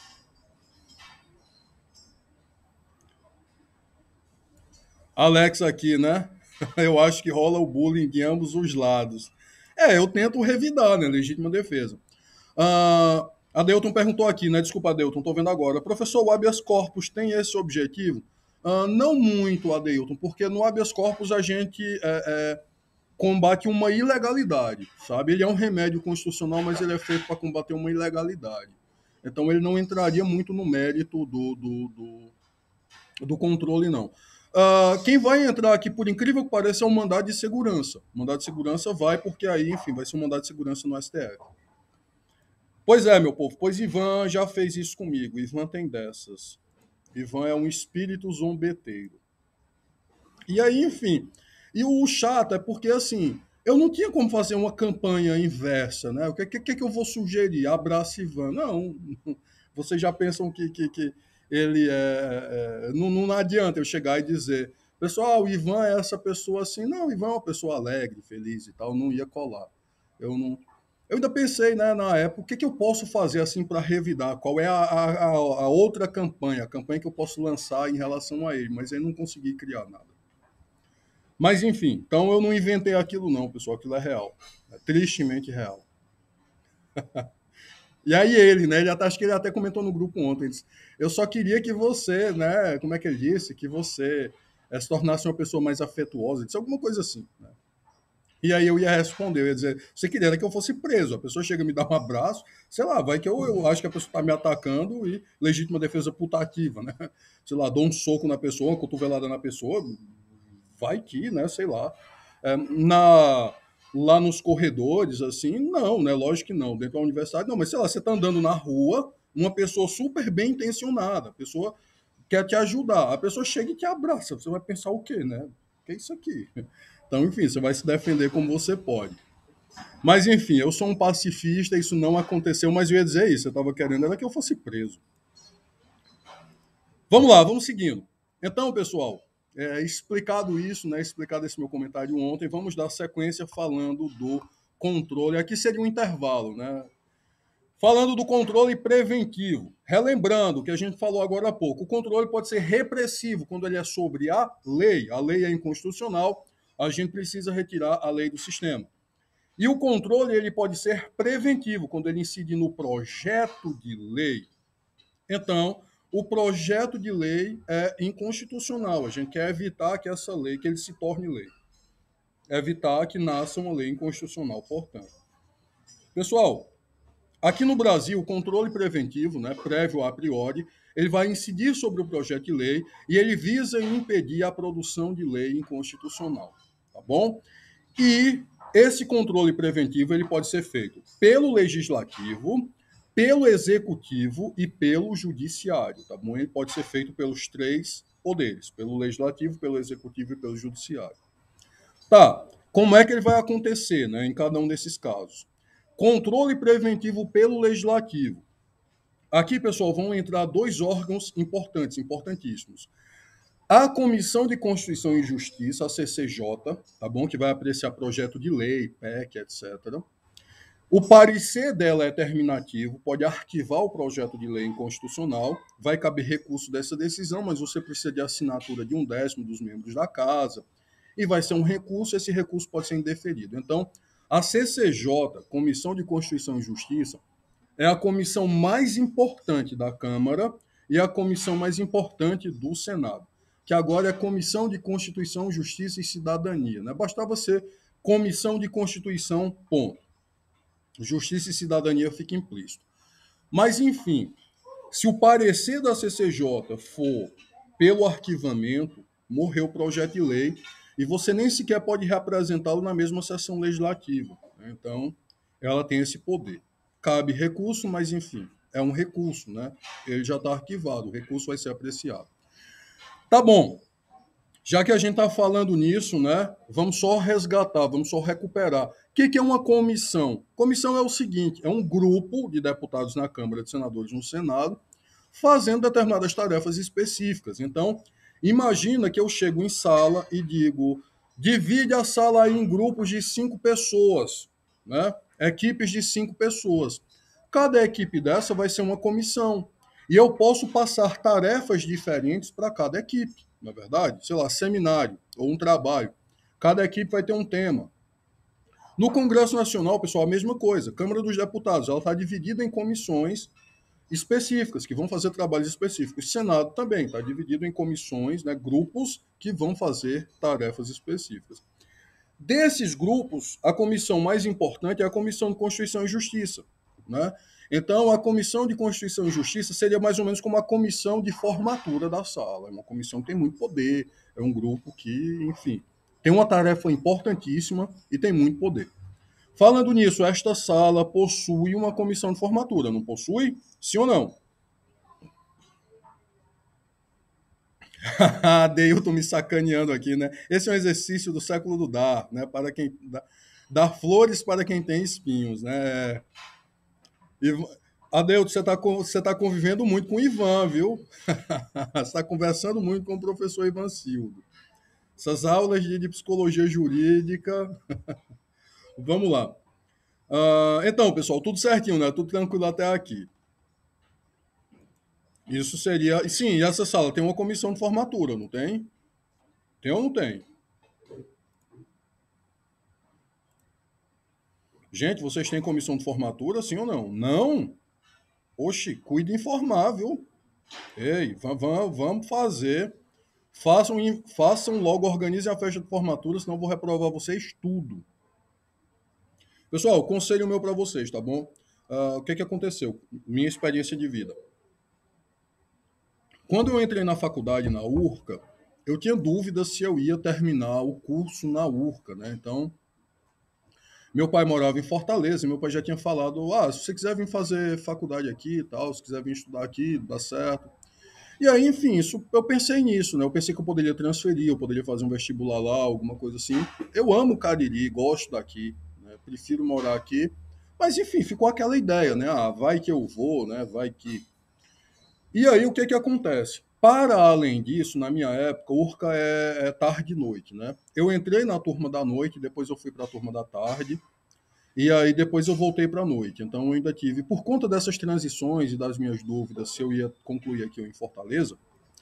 Alex aqui, né? Eu acho que rola o bullying de ambos os lados. É, eu tento revidar, né? Legítima defesa. Ah, a Delton perguntou aqui, né? Desculpa, Delton, estou vendo agora. Professor, o habeas corpus tem esse objetivo? Ah, não muito, Adeilton, porque no habeas corpus a gente é, é, combate uma ilegalidade, sabe? Ele é um remédio constitucional, mas ele é feito para combater uma ilegalidade. Então ele não entraria muito no mérito do, do, do, do controle, não. Ah, quem vai entrar aqui, por incrível que pareça, é um mandado de segurança. O mandado de segurança vai, porque aí, enfim, vai ser um mandado de segurança no S T F. Pois é, meu povo, pois Ivan já fez isso comigo. Ivan tem dessas. Ivan é um espírito zombeteiro. E aí, enfim. E o chato é porque, assim, eu não tinha como fazer uma campanha inversa, né? O que, que, que eu vou sugerir? Abraça Ivan. Não. Vocês já pensam que, que, que ele é. é não, não adianta eu chegar e dizer, pessoal, o Ivan é essa pessoa assim. Não, o Ivan é uma pessoa alegre, feliz e tal. Não ia colar. Eu não. Eu ainda pensei, né, na época, o que, que eu posso fazer assim para revidar? Qual é a, a, a outra campanha, a campanha que eu posso lançar em relação a ele? Mas aí não consegui criar nada. Mas enfim, então eu não inventei aquilo não, pessoal, aquilo é real. É tristemente real. E aí ele, né, ele até, acho que ele até comentou no grupo ontem, ele disse, eu só queria que você, né, como é que ele disse? Que você é, se tornasse uma pessoa mais afetuosa, ele disse alguma coisa assim, né? E aí eu ia responder, eu ia dizer, você queria que eu fosse preso, a pessoa chega e me dá um abraço, sei lá, vai que eu, eu acho que a pessoa está me atacando e legítima defesa putativa, né? Sei lá, dou um soco na pessoa, uma cotovelada na pessoa, vai que, né, sei lá. É, na, lá nos corredores, assim, não, né, lógico que não, dentro da universidade não, mas sei lá, você está andando na rua, uma pessoa super bem intencionada, a pessoa quer te ajudar, a pessoa chega e te abraça, você vai pensar o quê, né? O que é isso aqui? Então, enfim, você vai se defender como você pode. Mas, enfim, eu sou um pacifista, isso não aconteceu, mas eu ia dizer isso, eu estava querendo era que eu fosse preso. Vamos lá, vamos seguindo. Então, pessoal, é, explicado isso, né, explicado esse meu comentário ontem, vamos dar sequência falando do controle. Aqui seria um intervalo, né? Falando do controle preventivo. Relembrando o que a gente falou agora há pouco, o controle pode ser repressivo quando ele é sobre a lei. A lei é inconstitucional, a gente precisa retirar a lei do sistema. E o controle ele pode ser preventivo quando ele incide no projeto de lei. Então, o projeto de lei é inconstitucional. A gente quer evitar que essa lei, que ele se torne lei. Evitar que nasça uma lei inconstitucional, portanto. Pessoal, aqui no Brasil, o controle preventivo, né, prévio a priori, ele vai incidir sobre o projeto de lei e ele visa impedir a produção de lei inconstitucional, tá bom? E esse controle preventivo ele pode ser feito pelo legislativo, pelo executivo e pelo judiciário, tá bom? Ele pode ser feito pelos três poderes, pelo legislativo, pelo executivo e pelo judiciário. Tá, como é que ele vai acontecer, né, em cada um desses casos? Controle preventivo pelo legislativo. Aqui, pessoal, vão entrar dois órgãos importantes, importantíssimos. A Comissão de Constituição e Justiça, a C C J, tá bom? Que vai apreciar projeto de lei, P E C, etcétera. O parecer dela é terminativo, pode arquivar o projeto de lei inconstitucional, vai caber recurso dessa decisão, mas você precisa de assinatura de um décimo dos membros da casa, e vai ser um recurso, esse recurso pode ser indeferido. Então, a C C J, Comissão de Constituição e Justiça, é a comissão mais importante da Câmara e a comissão mais importante do Senado, que agora é a Comissão de Constituição, Justiça e Cidadania. Né? Bastava ser Comissão de Constituição, ponto. Justiça e Cidadania fica implícito. Mas, enfim, se o parecer da C C J for pelo arquivamento, morreu o projeto de lei e você nem sequer pode reapresentá-lo na mesma sessão legislativa. Né? Então, ela tem esse poder. Cabe recurso, mas, enfim, é um recurso, né? Ele já está arquivado, o recurso vai ser apreciado. Tá bom. Já que a gente está falando nisso, né, vamos só resgatar, vamos só recuperar. O que, que é uma comissão? Comissão é o seguinte: é um grupo de deputados na Câmara, de senadores no Senado, fazendo determinadas tarefas específicas. Então, imagina que eu chego em sala e digo: divide a sala aí em grupos de cinco pessoas, né? Equipes de cinco pessoas. Cada equipe dessa vai ser uma comissão. E eu posso passar tarefas diferentes para cada equipe, na é verdade? Sei lá, seminário ou um trabalho. Cada equipe vai ter um tema. No Congresso Nacional, pessoal, a mesma coisa. Câmara dos Deputados, ela está dividida em comissões específicas, que vão fazer trabalhos específicos. O Senado também está dividido em comissões, né, grupos que vão fazer tarefas específicas. Desses grupos, a comissão mais importante é a Comissão de Constituição e Justiça, né? Então, a Comissão de Constituição e Justiça seria mais ou menos como a comissão de formatura da sala. É uma comissão que tem muito poder, é um grupo que, enfim, tem uma tarefa importantíssima e tem muito poder. Falando nisso, esta sala possui uma comissão de formatura, não possui? Sim ou não? Deilton me sacaneando aqui, né? Esse é um exercício do século do dar, né? Para quem dá, dar flores para quem tem espinhos, né? Adeilton, você está você tá convivendo muito com o Ivan, viu? Você está conversando muito com o professor Ivan Silva. Essas aulas de, de psicologia jurídica. Vamos lá. Uh, então, pessoal, tudo certinho, né? Tudo tranquilo até aqui. Isso seria. Sim, e essa sala tem uma comissão de formatura, não tem? Tem ou não tem? Gente, vocês têm comissão de formatura, sim ou não? Não? Oxi, cuide de informar, viu? Ei, vamos, vamos fazer. Façam, façam logo, organizem a festa de formatura, senão eu vou reprovar vocês tudo. Pessoal, conselho meu para vocês, tá bom? Uh, o que, que aconteceu? Minha experiência de vida. Quando eu entrei na faculdade na URCA, eu tinha dúvida se eu ia terminar o curso na URCA, né? Então, meu pai morava em Fortaleza e meu pai já tinha falado: ah, se você quiser vir fazer faculdade aqui e tal, se quiser vir estudar aqui, dá certo. E aí, enfim, isso, eu pensei nisso, né? Eu pensei que eu poderia transferir, eu poderia fazer um vestibular lá, alguma coisa assim. Eu amo Cariri, gosto daqui, né? Prefiro morar aqui. Mas, enfim, ficou aquela ideia, né? Ah, vai que eu vou, né? Vai que... E aí, o que que acontece? Para além disso, na minha época, URCA é, é tarde e noite, né? Eu entrei na turma da noite, depois eu fui para a turma da tarde, e aí depois eu voltei para a noite. Então eu ainda tive, por conta dessas transições e das minhas dúvidas se eu ia concluir aqui em Fortaleza,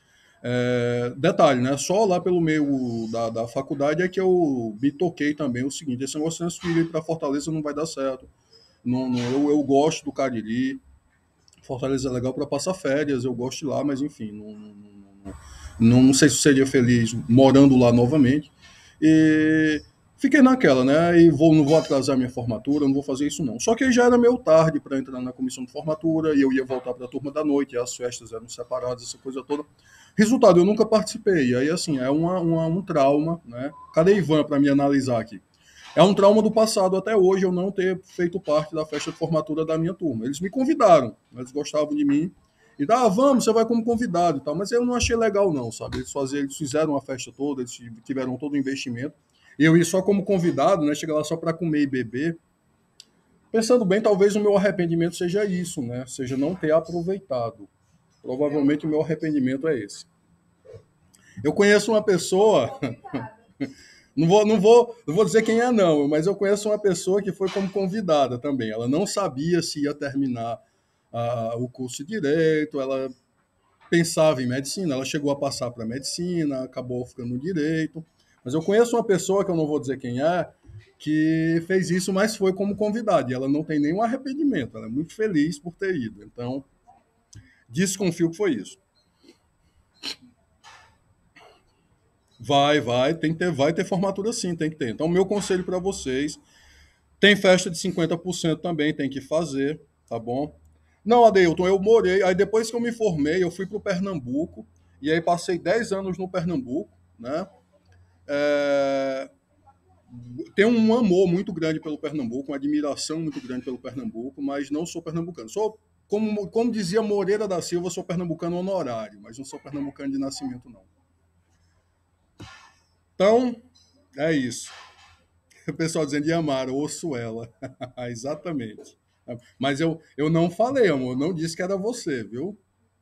é, detalhe, né? Só lá pelo meio da, da faculdade é que eu me toquei também o seguinte: esse negócio de transferir para Fortaleza não vai dar certo. Não, não, eu, eu gosto do Cariri, Fortaleza é legal para passar férias, eu gosto de lá, mas enfim, não, não, não, não, não sei se seria feliz morando lá novamente. E fiquei naquela, né? E vou, não vou atrasar minha formatura, não vou fazer isso não. Só que aí já era meio tarde para entrar na comissão de formatura e eu ia voltar para a turma da noite, e as festas eram separadas, essa coisa toda. Resultado, eu nunca participei. E aí, assim, é uma, uma, um trauma, né? Cadê Ivan para me analisar aqui? É um trauma do passado até hoje eu não ter feito parte da festa de formatura da minha turma. Eles me convidaram, eles gostavam de mim. E ah, vamos, você vai como convidado e tal. Mas eu não achei legal, não, sabe? Eles, faziam, eles fizeram a festa toda, eles tiveram todo o investimento. Eu ia só como convidado, né? Chegar lá só para comer e beber. Pensando bem, talvez o meu arrependimento seja isso, né? Seja não ter aproveitado. Provavelmente o meu arrependimento é esse. Eu conheço uma pessoa. Não vou, não, vou, não vou dizer quem é, não, mas eu conheço uma pessoa que foi como convidada também. Ela não sabia se ia terminar uh, o curso de direito, ela pensava em medicina, ela chegou a passar para medicina, acabou ficando no direito. Mas eu conheço uma pessoa, que eu não vou dizer quem é, que fez isso, mas foi como convidada. E ela não tem nenhum arrependimento, ela é muito feliz por ter ido. Então, desconfio que foi isso. Vai, vai, tem que ter, vai ter formatura sim, tem que ter. Então, meu conselho para vocês, tem festa de cinquenta por cento também, tem que fazer, tá bom? Não, Adeilton, eu morei, aí depois que eu me formei, eu fui para o Pernambuco, e aí passei dez anos no Pernambuco, né? É... Tenho um amor muito grande pelo Pernambuco, uma admiração muito grande pelo Pernambuco, mas não sou pernambucano. Sou, como, como dizia Moreira da Silva, sou pernambucano honorário, mas não sou pernambucano de nascimento, não. Então, é isso. O pessoal dizendo Yamara, ouço ela. Exatamente. Mas eu, eu não falei, amor. Eu não disse que era você, viu?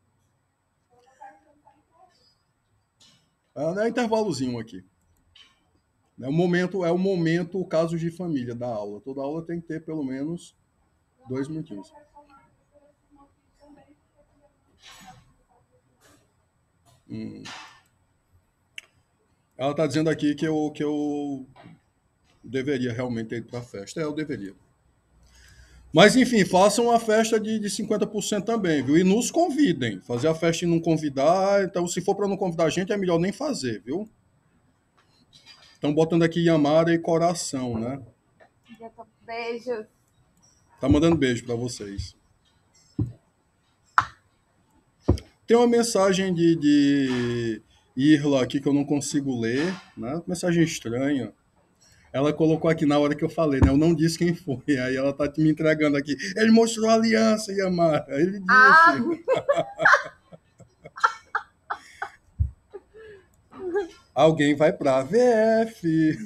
É um intervalozinho aqui. É o momento, é o momento, casos de família da aula. Toda aula tem que ter pelo menos dois minutinhos. Hum. Ela está dizendo aqui que eu, que eu deveria realmente ter ido para a festa. É, eu deveria. Mas, enfim, façam uma festa de, de cinquenta por cento também, viu? E nos convidem. Fazer a festa e não convidar. Então, se for para não convidar a gente, é melhor nem fazer, viu? Estão botando aqui Yamara e coração, né? Beijos. Tá mandando beijo para vocês. Tem uma mensagem de, de Irla aqui que eu não consigo ler, né? Mensagem estranha. Ela colocou aqui na hora que eu falei, né? Eu não disse quem foi. Aí ela tá me entregando aqui. Ele mostrou a aliança, Yamara. Ele disse. Ah. Alguém vai pra V F.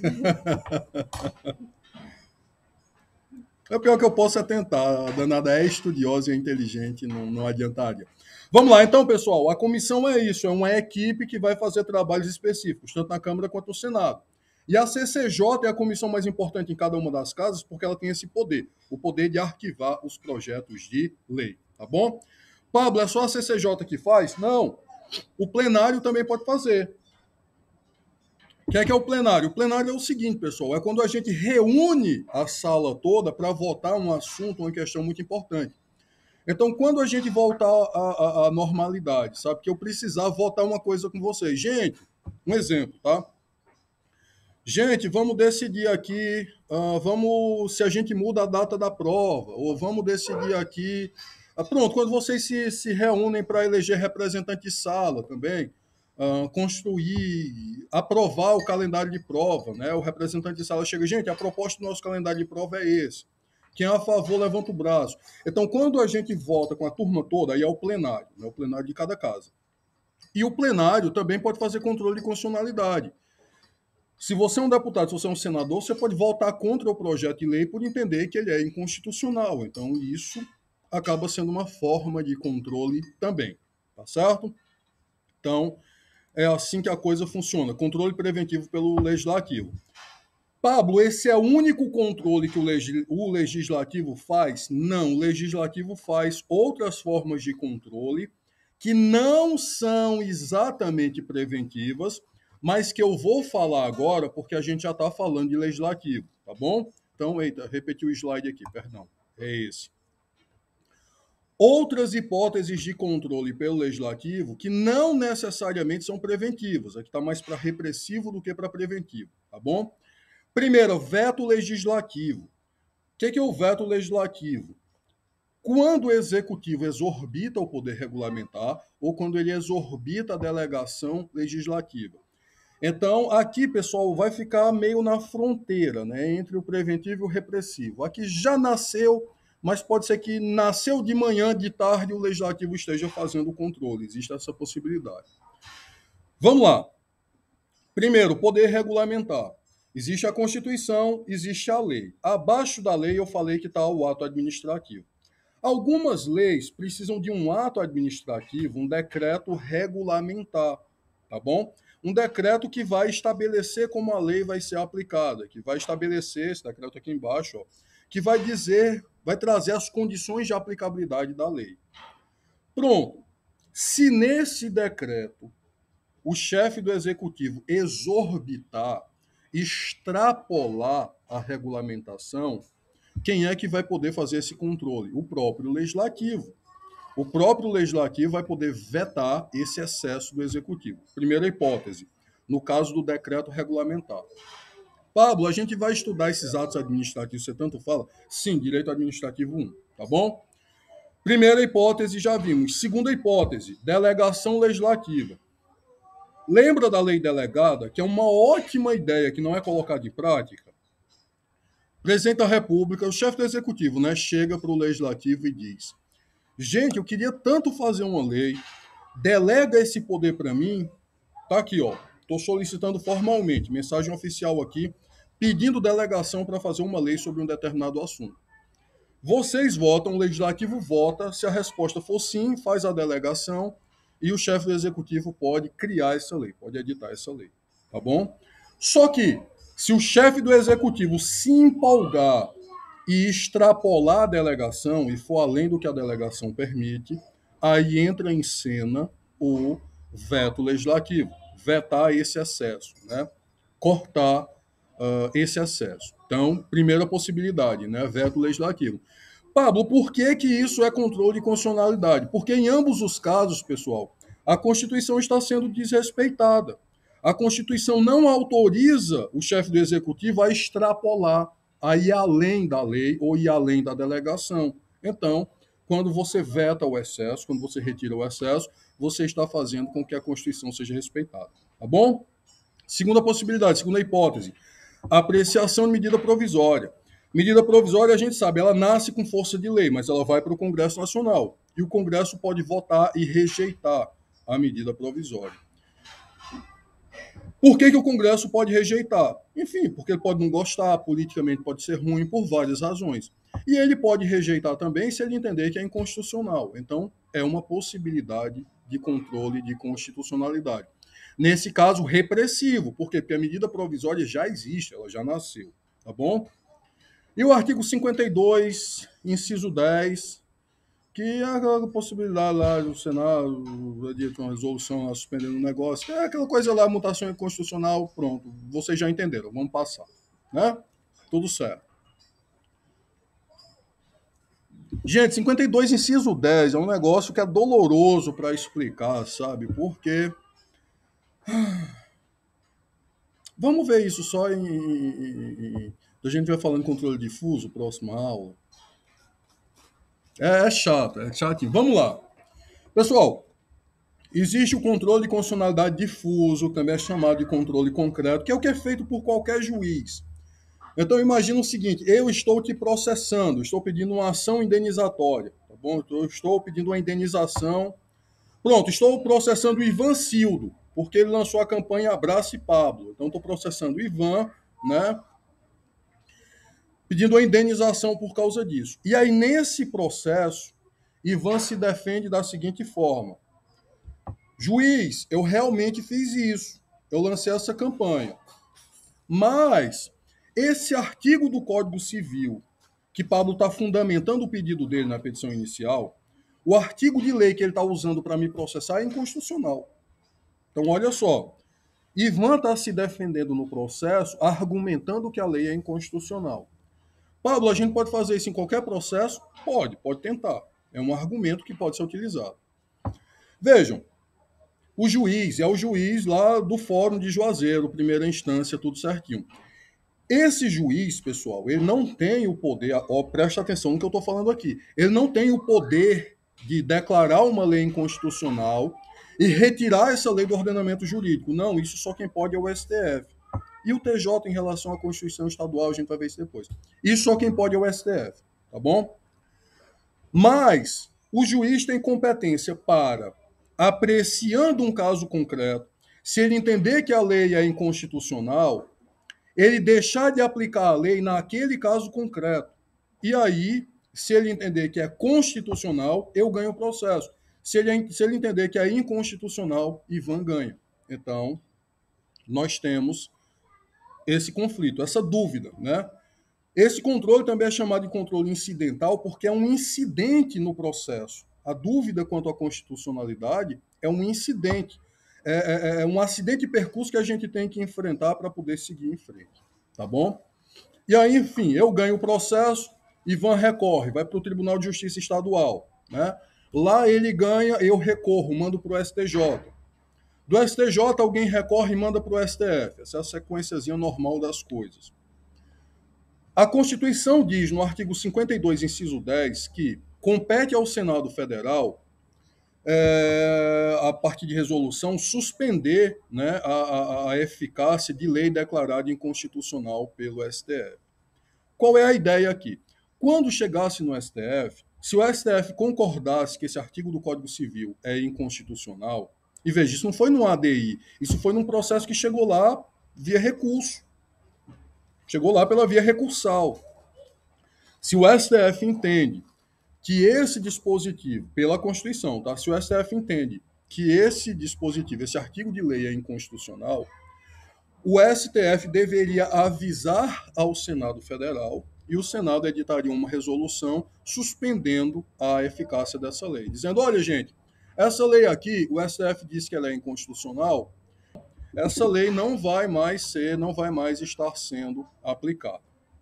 É o pior que eu posso é tentar. A danada é estudiosa e é inteligente, não, não adiantaria. Vamos lá, então, pessoal. A comissão é isso, é uma equipe que vai fazer trabalhos específicos, tanto na Câmara quanto no Senado. E a C C J é a comissão mais importante em cada uma das casas, porque ela tem esse poder, o poder de arquivar os projetos de lei, tá bom? Pablo, é só a C C J que faz? Não. O plenário também pode fazer. O que é que é o plenário? O plenário é o seguinte, pessoal, é quando a gente reúne a sala toda para votar um assunto, uma questão muito importante. Então, quando a gente voltar à, à, à normalidade, sabe, que eu precisar votar uma coisa com vocês. Gente, um exemplo, tá? Gente, vamos decidir aqui, uh, vamos se a gente muda a data da prova, ou vamos decidir aqui. Uh, pronto, quando vocês se, se reúnem para eleger representante de sala também, uh, construir, aprovar o calendário de prova, né? O representante de sala chega, gente, a proposta do nosso calendário de prova é esse. Quem é a favor, levanta o braço. Então, quando a gente vota com a turma toda, aí é o plenário, né? O plenário de cada casa. E o plenário também pode fazer controle de constitucionalidade. Se você é um deputado, se você é um senador, você pode votar contra o projeto de lei por entender que ele é inconstitucional. Então, isso acaba sendo uma forma de controle também, tá certo? Então, é assim que a coisa funciona. Controle preventivo pelo legislativo. Pablo, esse é o único controle que o, legis o legislativo faz? Não, o legislativo faz outras formas de controle que não são exatamente preventivas, mas que eu vou falar agora porque a gente já está falando de legislativo, tá bom? Então, eita, repeti o slide aqui, perdão. É esse. Outras hipóteses de controle pelo legislativo que não necessariamente são preventivas. Aqui está mais para repressivo do que para preventivo, tá bom? Primeiro, veto legislativo. O que é o veto legislativo? Quando o executivo exorbita o poder regulamentar ou quando ele exorbita a delegação legislativa. Então, aqui, pessoal, vai ficar meio na fronteira, né, entre o preventivo e o repressivo. Aqui já nasceu, mas pode ser que nasceu de manhã, de tarde, o legislativo esteja fazendo o controle. Existe essa possibilidade. Vamos lá. Primeiro, poder regulamentar. Existe a Constituição, existe a lei. Abaixo da lei, eu falei que está o ato administrativo. Algumas leis precisam de um ato administrativo, um decreto regulamentar, tá bom? Um decreto que vai estabelecer como a lei vai ser aplicada, que vai estabelecer, esse decreto aqui embaixo, ó, que vai dizer, vai trazer as condições de aplicabilidade da lei. Pronto. Se nesse decreto o chefe do executivo exorbitar, extrapolar a regulamentação, quem é que vai poder fazer esse controle? O próprio legislativo. O próprio legislativo vai poder vetar esse excesso do executivo. Primeira hipótese, no caso do decreto regulamentar. Pablo, a gente vai estudar esses atos administrativos, você tanto fala? Sim, direito administrativo um, tá bom? Primeira hipótese, já vimos. Segunda hipótese, delegação legislativa. Lembra da lei delegada, que é uma ótima ideia que não é colocada em prática? O presidente da República, o chefe do executivo, né, chega para o legislativo e diz: gente, eu queria tanto fazer uma lei, delega esse poder para mim, tá aqui, ó, estou solicitando formalmente, mensagem oficial aqui, pedindo delegação para fazer uma lei sobre um determinado assunto. Vocês votam, o legislativo vota, se a resposta for sim, faz a delegação e o chefe do executivo pode criar essa lei, pode editar essa lei, tá bom? Só que, se o chefe do executivo se empolgar e extrapolar a delegação e for além do que a delegação permite, aí entra em cena o veto legislativo, vetar esse excesso, né? Cortar uh, esse excesso. Então, primeira possibilidade, né? Veto legislativo. Pablo, por que, que isso é controle de constitucionalidade? Porque em ambos os casos, pessoal, a Constituição está sendo desrespeitada. A Constituição não autoriza o chefe do executivo a extrapolar, a ir além da lei ou ir além da delegação. Então, quando você veta o excesso, quando você retira o excesso, você está fazendo com que a Constituição seja respeitada. Tá bom? Segunda possibilidade, segunda hipótese, apreciação de medida provisória. Medida provisória, a gente sabe, ela nasce com força de lei, mas ela vai para o Congresso Nacional. E o Congresso pode votar e rejeitar a medida provisória. Por que, que o Congresso pode rejeitar? Enfim, porque ele pode não gostar, politicamente pode ser ruim, por várias razões. E ele pode rejeitar também se ele entender que é inconstitucional. Então, é uma possibilidade de controle de constitucionalidade. Nesse caso, repressivo. Por quê? Porque a medida provisória já existe, ela já nasceu. Tá bom? E o artigo cinquenta e dois, inciso dez, que é aquela possibilidade lá do Senado de uma resolução lá, suspendendo o negócio, que é aquela coisa lá, mutação inconstitucional, pronto, vocês já entenderam, vamos passar, né? Tudo certo. Gente, cinquenta e dois, inciso dez, é um negócio que é doloroso para explicar, sabe? Porque... Vamos ver isso só em... em, em... A gente vai falando controle difuso, próxima aula. É, é chato, é chatinho. Vamos lá. Pessoal, existe o controle de constitucionalidade difuso, também é chamado de controle concreto, que é o que é feito por qualquer juiz. Então, imagina o seguinte, eu estou te processando, estou pedindo uma ação indenizatória, tá bom? Eu estou pedindo uma indenização. Pronto, estou processando o Ivan Cildo, porque ele lançou a campanha Abrace Pablo. Então, estou processando o Ivan, né? Pedindo a indenização por causa disso. E aí, nesse processo, Ivan se defende da seguinte forma: juiz, eu realmente fiz isso, eu lancei essa campanha, mas esse artigo do Código Civil, que Pablo está fundamentando o pedido dele na petição inicial, o artigo de lei que ele está usando para me processar é inconstitucional. Então, olha só, Ivan está se defendendo no processo, argumentando que a lei é inconstitucional. Pablo, a gente pode fazer isso em qualquer processo? Pode, pode tentar. É um argumento que pode ser utilizado. Vejam, o juiz é o juiz lá do Fórum de Juazeiro, primeira instância, tudo certinho. Esse juiz, pessoal, ele não tem o poder, ó, presta atenção no que eu estou falando aqui, ele não tem o poder de declarar uma lei inconstitucional e retirar essa lei do ordenamento jurídico. Não, isso só quem pode é o S T F. E o T J em relação à Constituição Estadual, a gente vai ver isso depois. Isso só quem pode é o S T F, tá bom? Mas o juiz tem competência para, apreciando um caso concreto, se ele entender que a lei é inconstitucional, ele deixar de aplicar a lei naquele caso concreto. E aí, se ele entender que é constitucional, eu ganho o processo. Se ele, se ele entender que é inconstitucional, Ivan ganha. Então, nós temos esse conflito, essa dúvida, né? Esse controle também é chamado de controle incidental porque é um incidente no processo. A dúvida quanto à constitucionalidade é um incidente, é, é, é um acidente de percurso que a gente tem que enfrentar para poder seguir em frente, tá bom? E aí, enfim, eu ganho o processo, Ivan recorre, vai para o Tribunal de Justiça Estadual, né? Lá ele ganha, eu recorro, mando para o S T J. Do S T J, alguém recorre e manda para o S T F. Essa é a sequenciazinha normal das coisas. A Constituição diz, no artigo cinquenta e dois, inciso dez, que compete ao Senado Federal, é, a partir de resolução, suspender, né, a, a, a eficácia de lei declarada inconstitucional pelo S T F. Qual é a ideia aqui? Quando chegasse no S T F, se o S T F concordasse que esse artigo do Código Civil é inconstitucional, E veja, isso não foi no A D I, isso foi num processo que chegou lá via recurso. Chegou lá pela via recursal. Se o S T F entende que esse dispositivo, pela Constituição, tá? Se o S T F entende que esse dispositivo, esse artigo de lei é inconstitucional, o S T F deveria avisar ao Senado Federal e o Senado editaria uma resolução suspendendo a eficácia dessa lei, dizendo: olha, gente, essa lei aqui, o S T F disse que ela é inconstitucional, essa lei não vai mais ser, não vai mais estar sendo aplicada.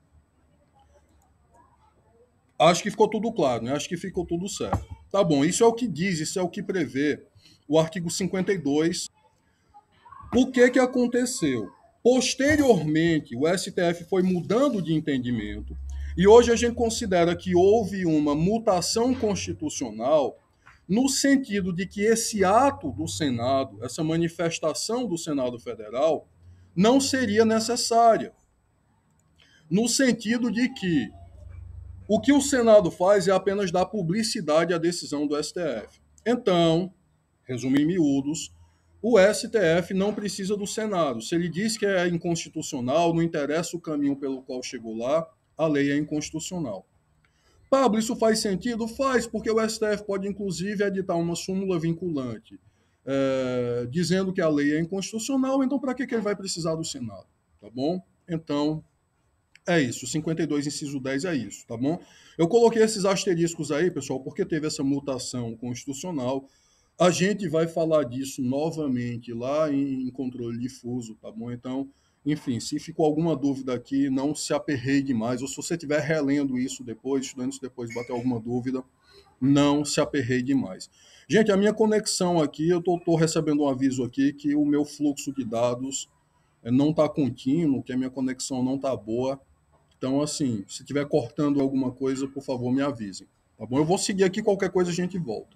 Acho que ficou tudo claro, né? Acho que ficou tudo certo. Tá bom, isso é o que diz, isso é o que prevê o artigo cinquenta e dois. O que que aconteceu? Posteriormente, o S T F foi mudando de entendimento e hoje a gente considera que houve uma mutação constitucional no sentido de que esse ato do Senado, essa manifestação do Senado Federal, não seria necessária. No sentido de que o que o Senado faz é apenas dar publicidade à decisão do S T F. Então, resumo em miúdos, o S T F não precisa do Senado. Se ele diz que é inconstitucional, não interessa o caminho pelo qual chegou lá, a lei é inconstitucional. Pablo, isso faz sentido? Faz, porque o S T F pode, inclusive, editar uma súmula vinculante é, dizendo que a lei é inconstitucional, então para que, que ele vai precisar do Senado? Tá bom? Então, é isso. cinquenta e dois, inciso dez é isso, tá bom? Eu coloquei esses asteriscos aí, pessoal, porque teve essa mutação constitucional. A gente vai falar disso novamente lá em controle difuso, tá bom? Então, enfim, se ficou alguma dúvida aqui, não se aperreie demais. Ou se você estiver relendo isso depois, estudando isso depois, bater alguma dúvida, não se aperreie demais. Gente, a minha conexão aqui, eu estou recebendo um aviso aqui que o meu fluxo de dados não está contínuo, que a minha conexão não está boa. Então, assim, se estiver cortando alguma coisa, por favor, me avisem. Tá bom? Eu vou seguir aqui, qualquer coisa a gente volta.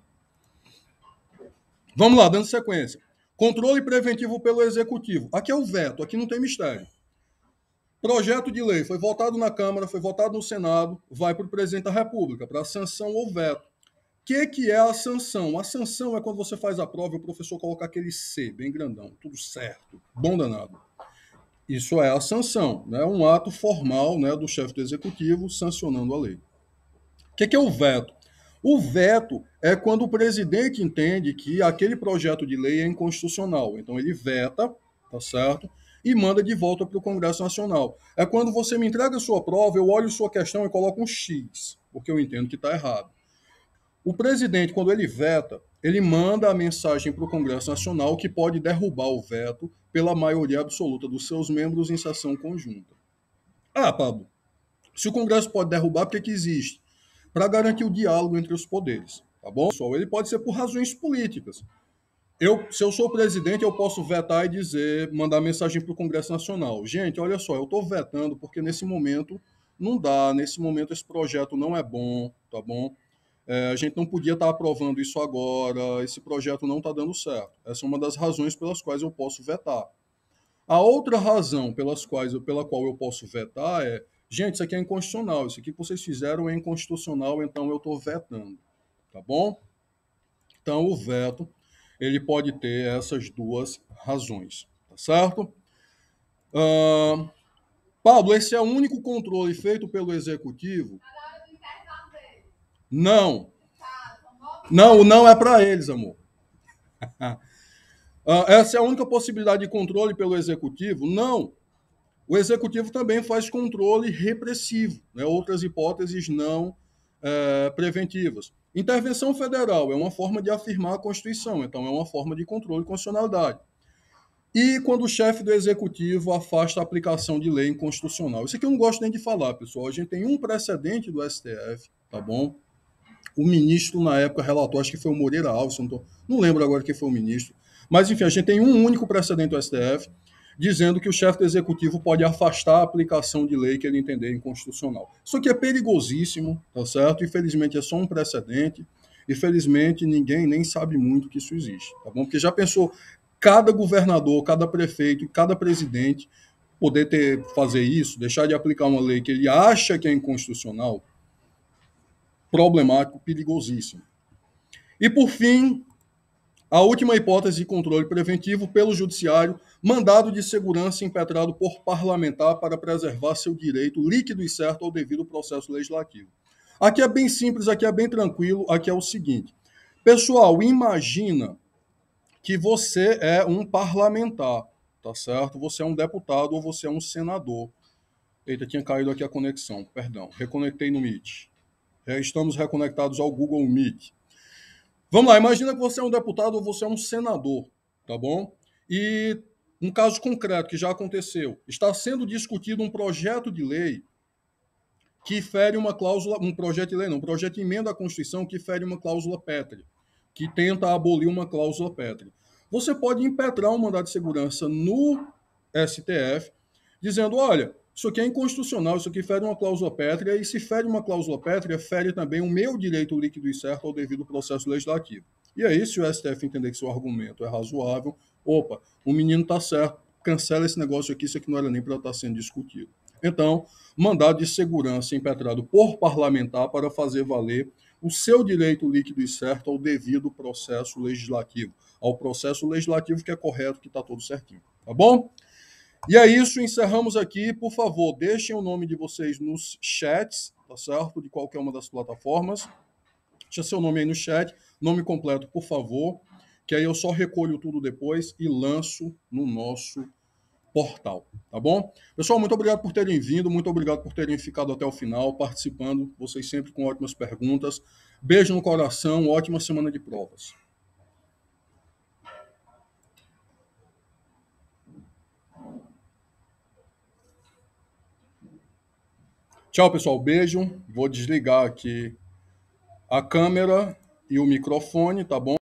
Vamos lá, dando sequência. Controle preventivo pelo Executivo. Aqui é o veto, aqui não tem mistério. Projeto de lei foi votado na Câmara, foi votado no Senado, vai para o presidente da República, para a sanção ou veto. O que, que é a sanção? A sanção é quando você faz a prova e o professor coloca aquele C, bem grandão, tudo certo, bom danado. Isso é a sanção, né? Um ato formal, né, do chefe do Executivo sancionando a lei. O que, que é o veto? O veto é quando o presidente entende que aquele projeto de lei é inconstitucional. Então ele veta, tá certo? E manda de volta para o Congresso Nacional. É quando você me entrega a sua prova, eu olho sua questão e coloco um X, porque eu entendo que está errado. O presidente, quando ele veta, ele manda a mensagem para o Congresso Nacional que pode derrubar o veto pela maioria absoluta dos seus membros em sessão conjunta. Ah, Pablo, se o Congresso pode derrubar, por que que existe? Para garantir o diálogo entre os poderes, tá bom? Pessoal, ele pode ser por razões políticas. Eu, se eu sou presidente, eu posso vetar e dizer, mandar mensagem para o Congresso Nacional. Gente, olha só, eu estou vetando porque nesse momento não dá, nesse momento esse projeto não é bom, tá bom? É, a gente não podia estar aprovando isso agora, esse projeto não está dando certo. Essa é uma das razões pelas quais eu posso vetar. A outra razão pelas quais, pela qual eu posso vetar é, gente, isso aqui é inconstitucional, isso aqui que vocês fizeram é inconstitucional, então eu estou vetando, tá bom? Então o veto, ele pode ter essas duas razões, tá certo? Uh, Pablo, esse é o único controle feito pelo Executivo? Não. Não, o não é para eles, amor. Uh, essa é a única possibilidade de controle pelo Executivo? Não. O Executivo também faz controle repressivo, né? Outras hipóteses não é, preventivas. Intervenção federal é uma forma de afirmar a Constituição, então é uma forma de controle de constitucionalidade. E quando o chefe do Executivo afasta a aplicação de lei inconstitucional. Isso aqui eu não gosto nem de falar, pessoal. A gente tem um precedente do S T F, tá bom? O ministro, na época, relatou, acho que foi o Moreira Alves, não, tô, não lembro agora quem foi o ministro. Mas, enfim, a gente tem um único precedente do S T F, dizendo que o chefe do Executivo pode afastar a aplicação de lei que ele entender inconstitucional. Isso aqui é perigosíssimo, tá certo? Infelizmente é só um precedente, e felizmente ninguém nem sabe muito que isso existe, tá bom? Porque já pensou cada governador, cada prefeito, cada presidente poder ter, fazer isso, deixar de aplicar uma lei que ele acha que é inconstitucional? Problemático, perigosíssimo. E por fim, A última hipótese de controle preventivo pelo judiciário, mandado de segurança impetrado por parlamentar para preservar seu direito líquido e certo ao devido processo legislativo. Aqui é bem simples, aqui é bem tranquilo, aqui é o seguinte. Pessoal, imagina que você é um parlamentar, tá certo? Você é um deputado ou você é um senador. Eita, tinha caído aqui a conexão, perdão. Reconectei no Meet. Já estamos reconectados ao Google Meet. Vamos lá, imagina que você é um deputado ou você é um senador, tá bom? E um caso concreto que já aconteceu, está sendo discutido um projeto de lei que fere uma cláusula, um projeto de lei não, um projeto de emenda à Constituição que fere uma cláusula pétrea, que tenta abolir uma cláusula pétrea. Você pode impetrar um mandado de segurança no S T F, dizendo, olha, isso aqui é inconstitucional, isso aqui fere uma cláusula pétrea, e se fere uma cláusula pétrea, fere também o meu direito líquido e certo ao devido processo legislativo. E aí, se o S T F entender que seu argumento é razoável, opa, o menino está certo, cancela esse negócio aqui, isso aqui não era nem para estar sendo discutido. Então, mandado de segurança impetrado por parlamentar para fazer valer o seu direito líquido e certo ao devido processo legislativo, ao processo legislativo que é correto, que está tudo certinho, tá bom? E é isso, encerramos aqui. Por favor, deixem o nome de vocês nos chats, tá certo? De qualquer uma das plataformas. Deixa seu nome aí no chat, nome completo, por favor, que aí eu só recolho tudo depois e lanço no nosso portal, tá bom? Pessoal, muito obrigado por terem vindo, muito obrigado por terem ficado até o final, participando, vocês sempre com ótimas perguntas. Beijo no coração, ótima semana de provas. Tchau, pessoal, beijo. Vou desligar aqui a câmera e o microfone, tá bom?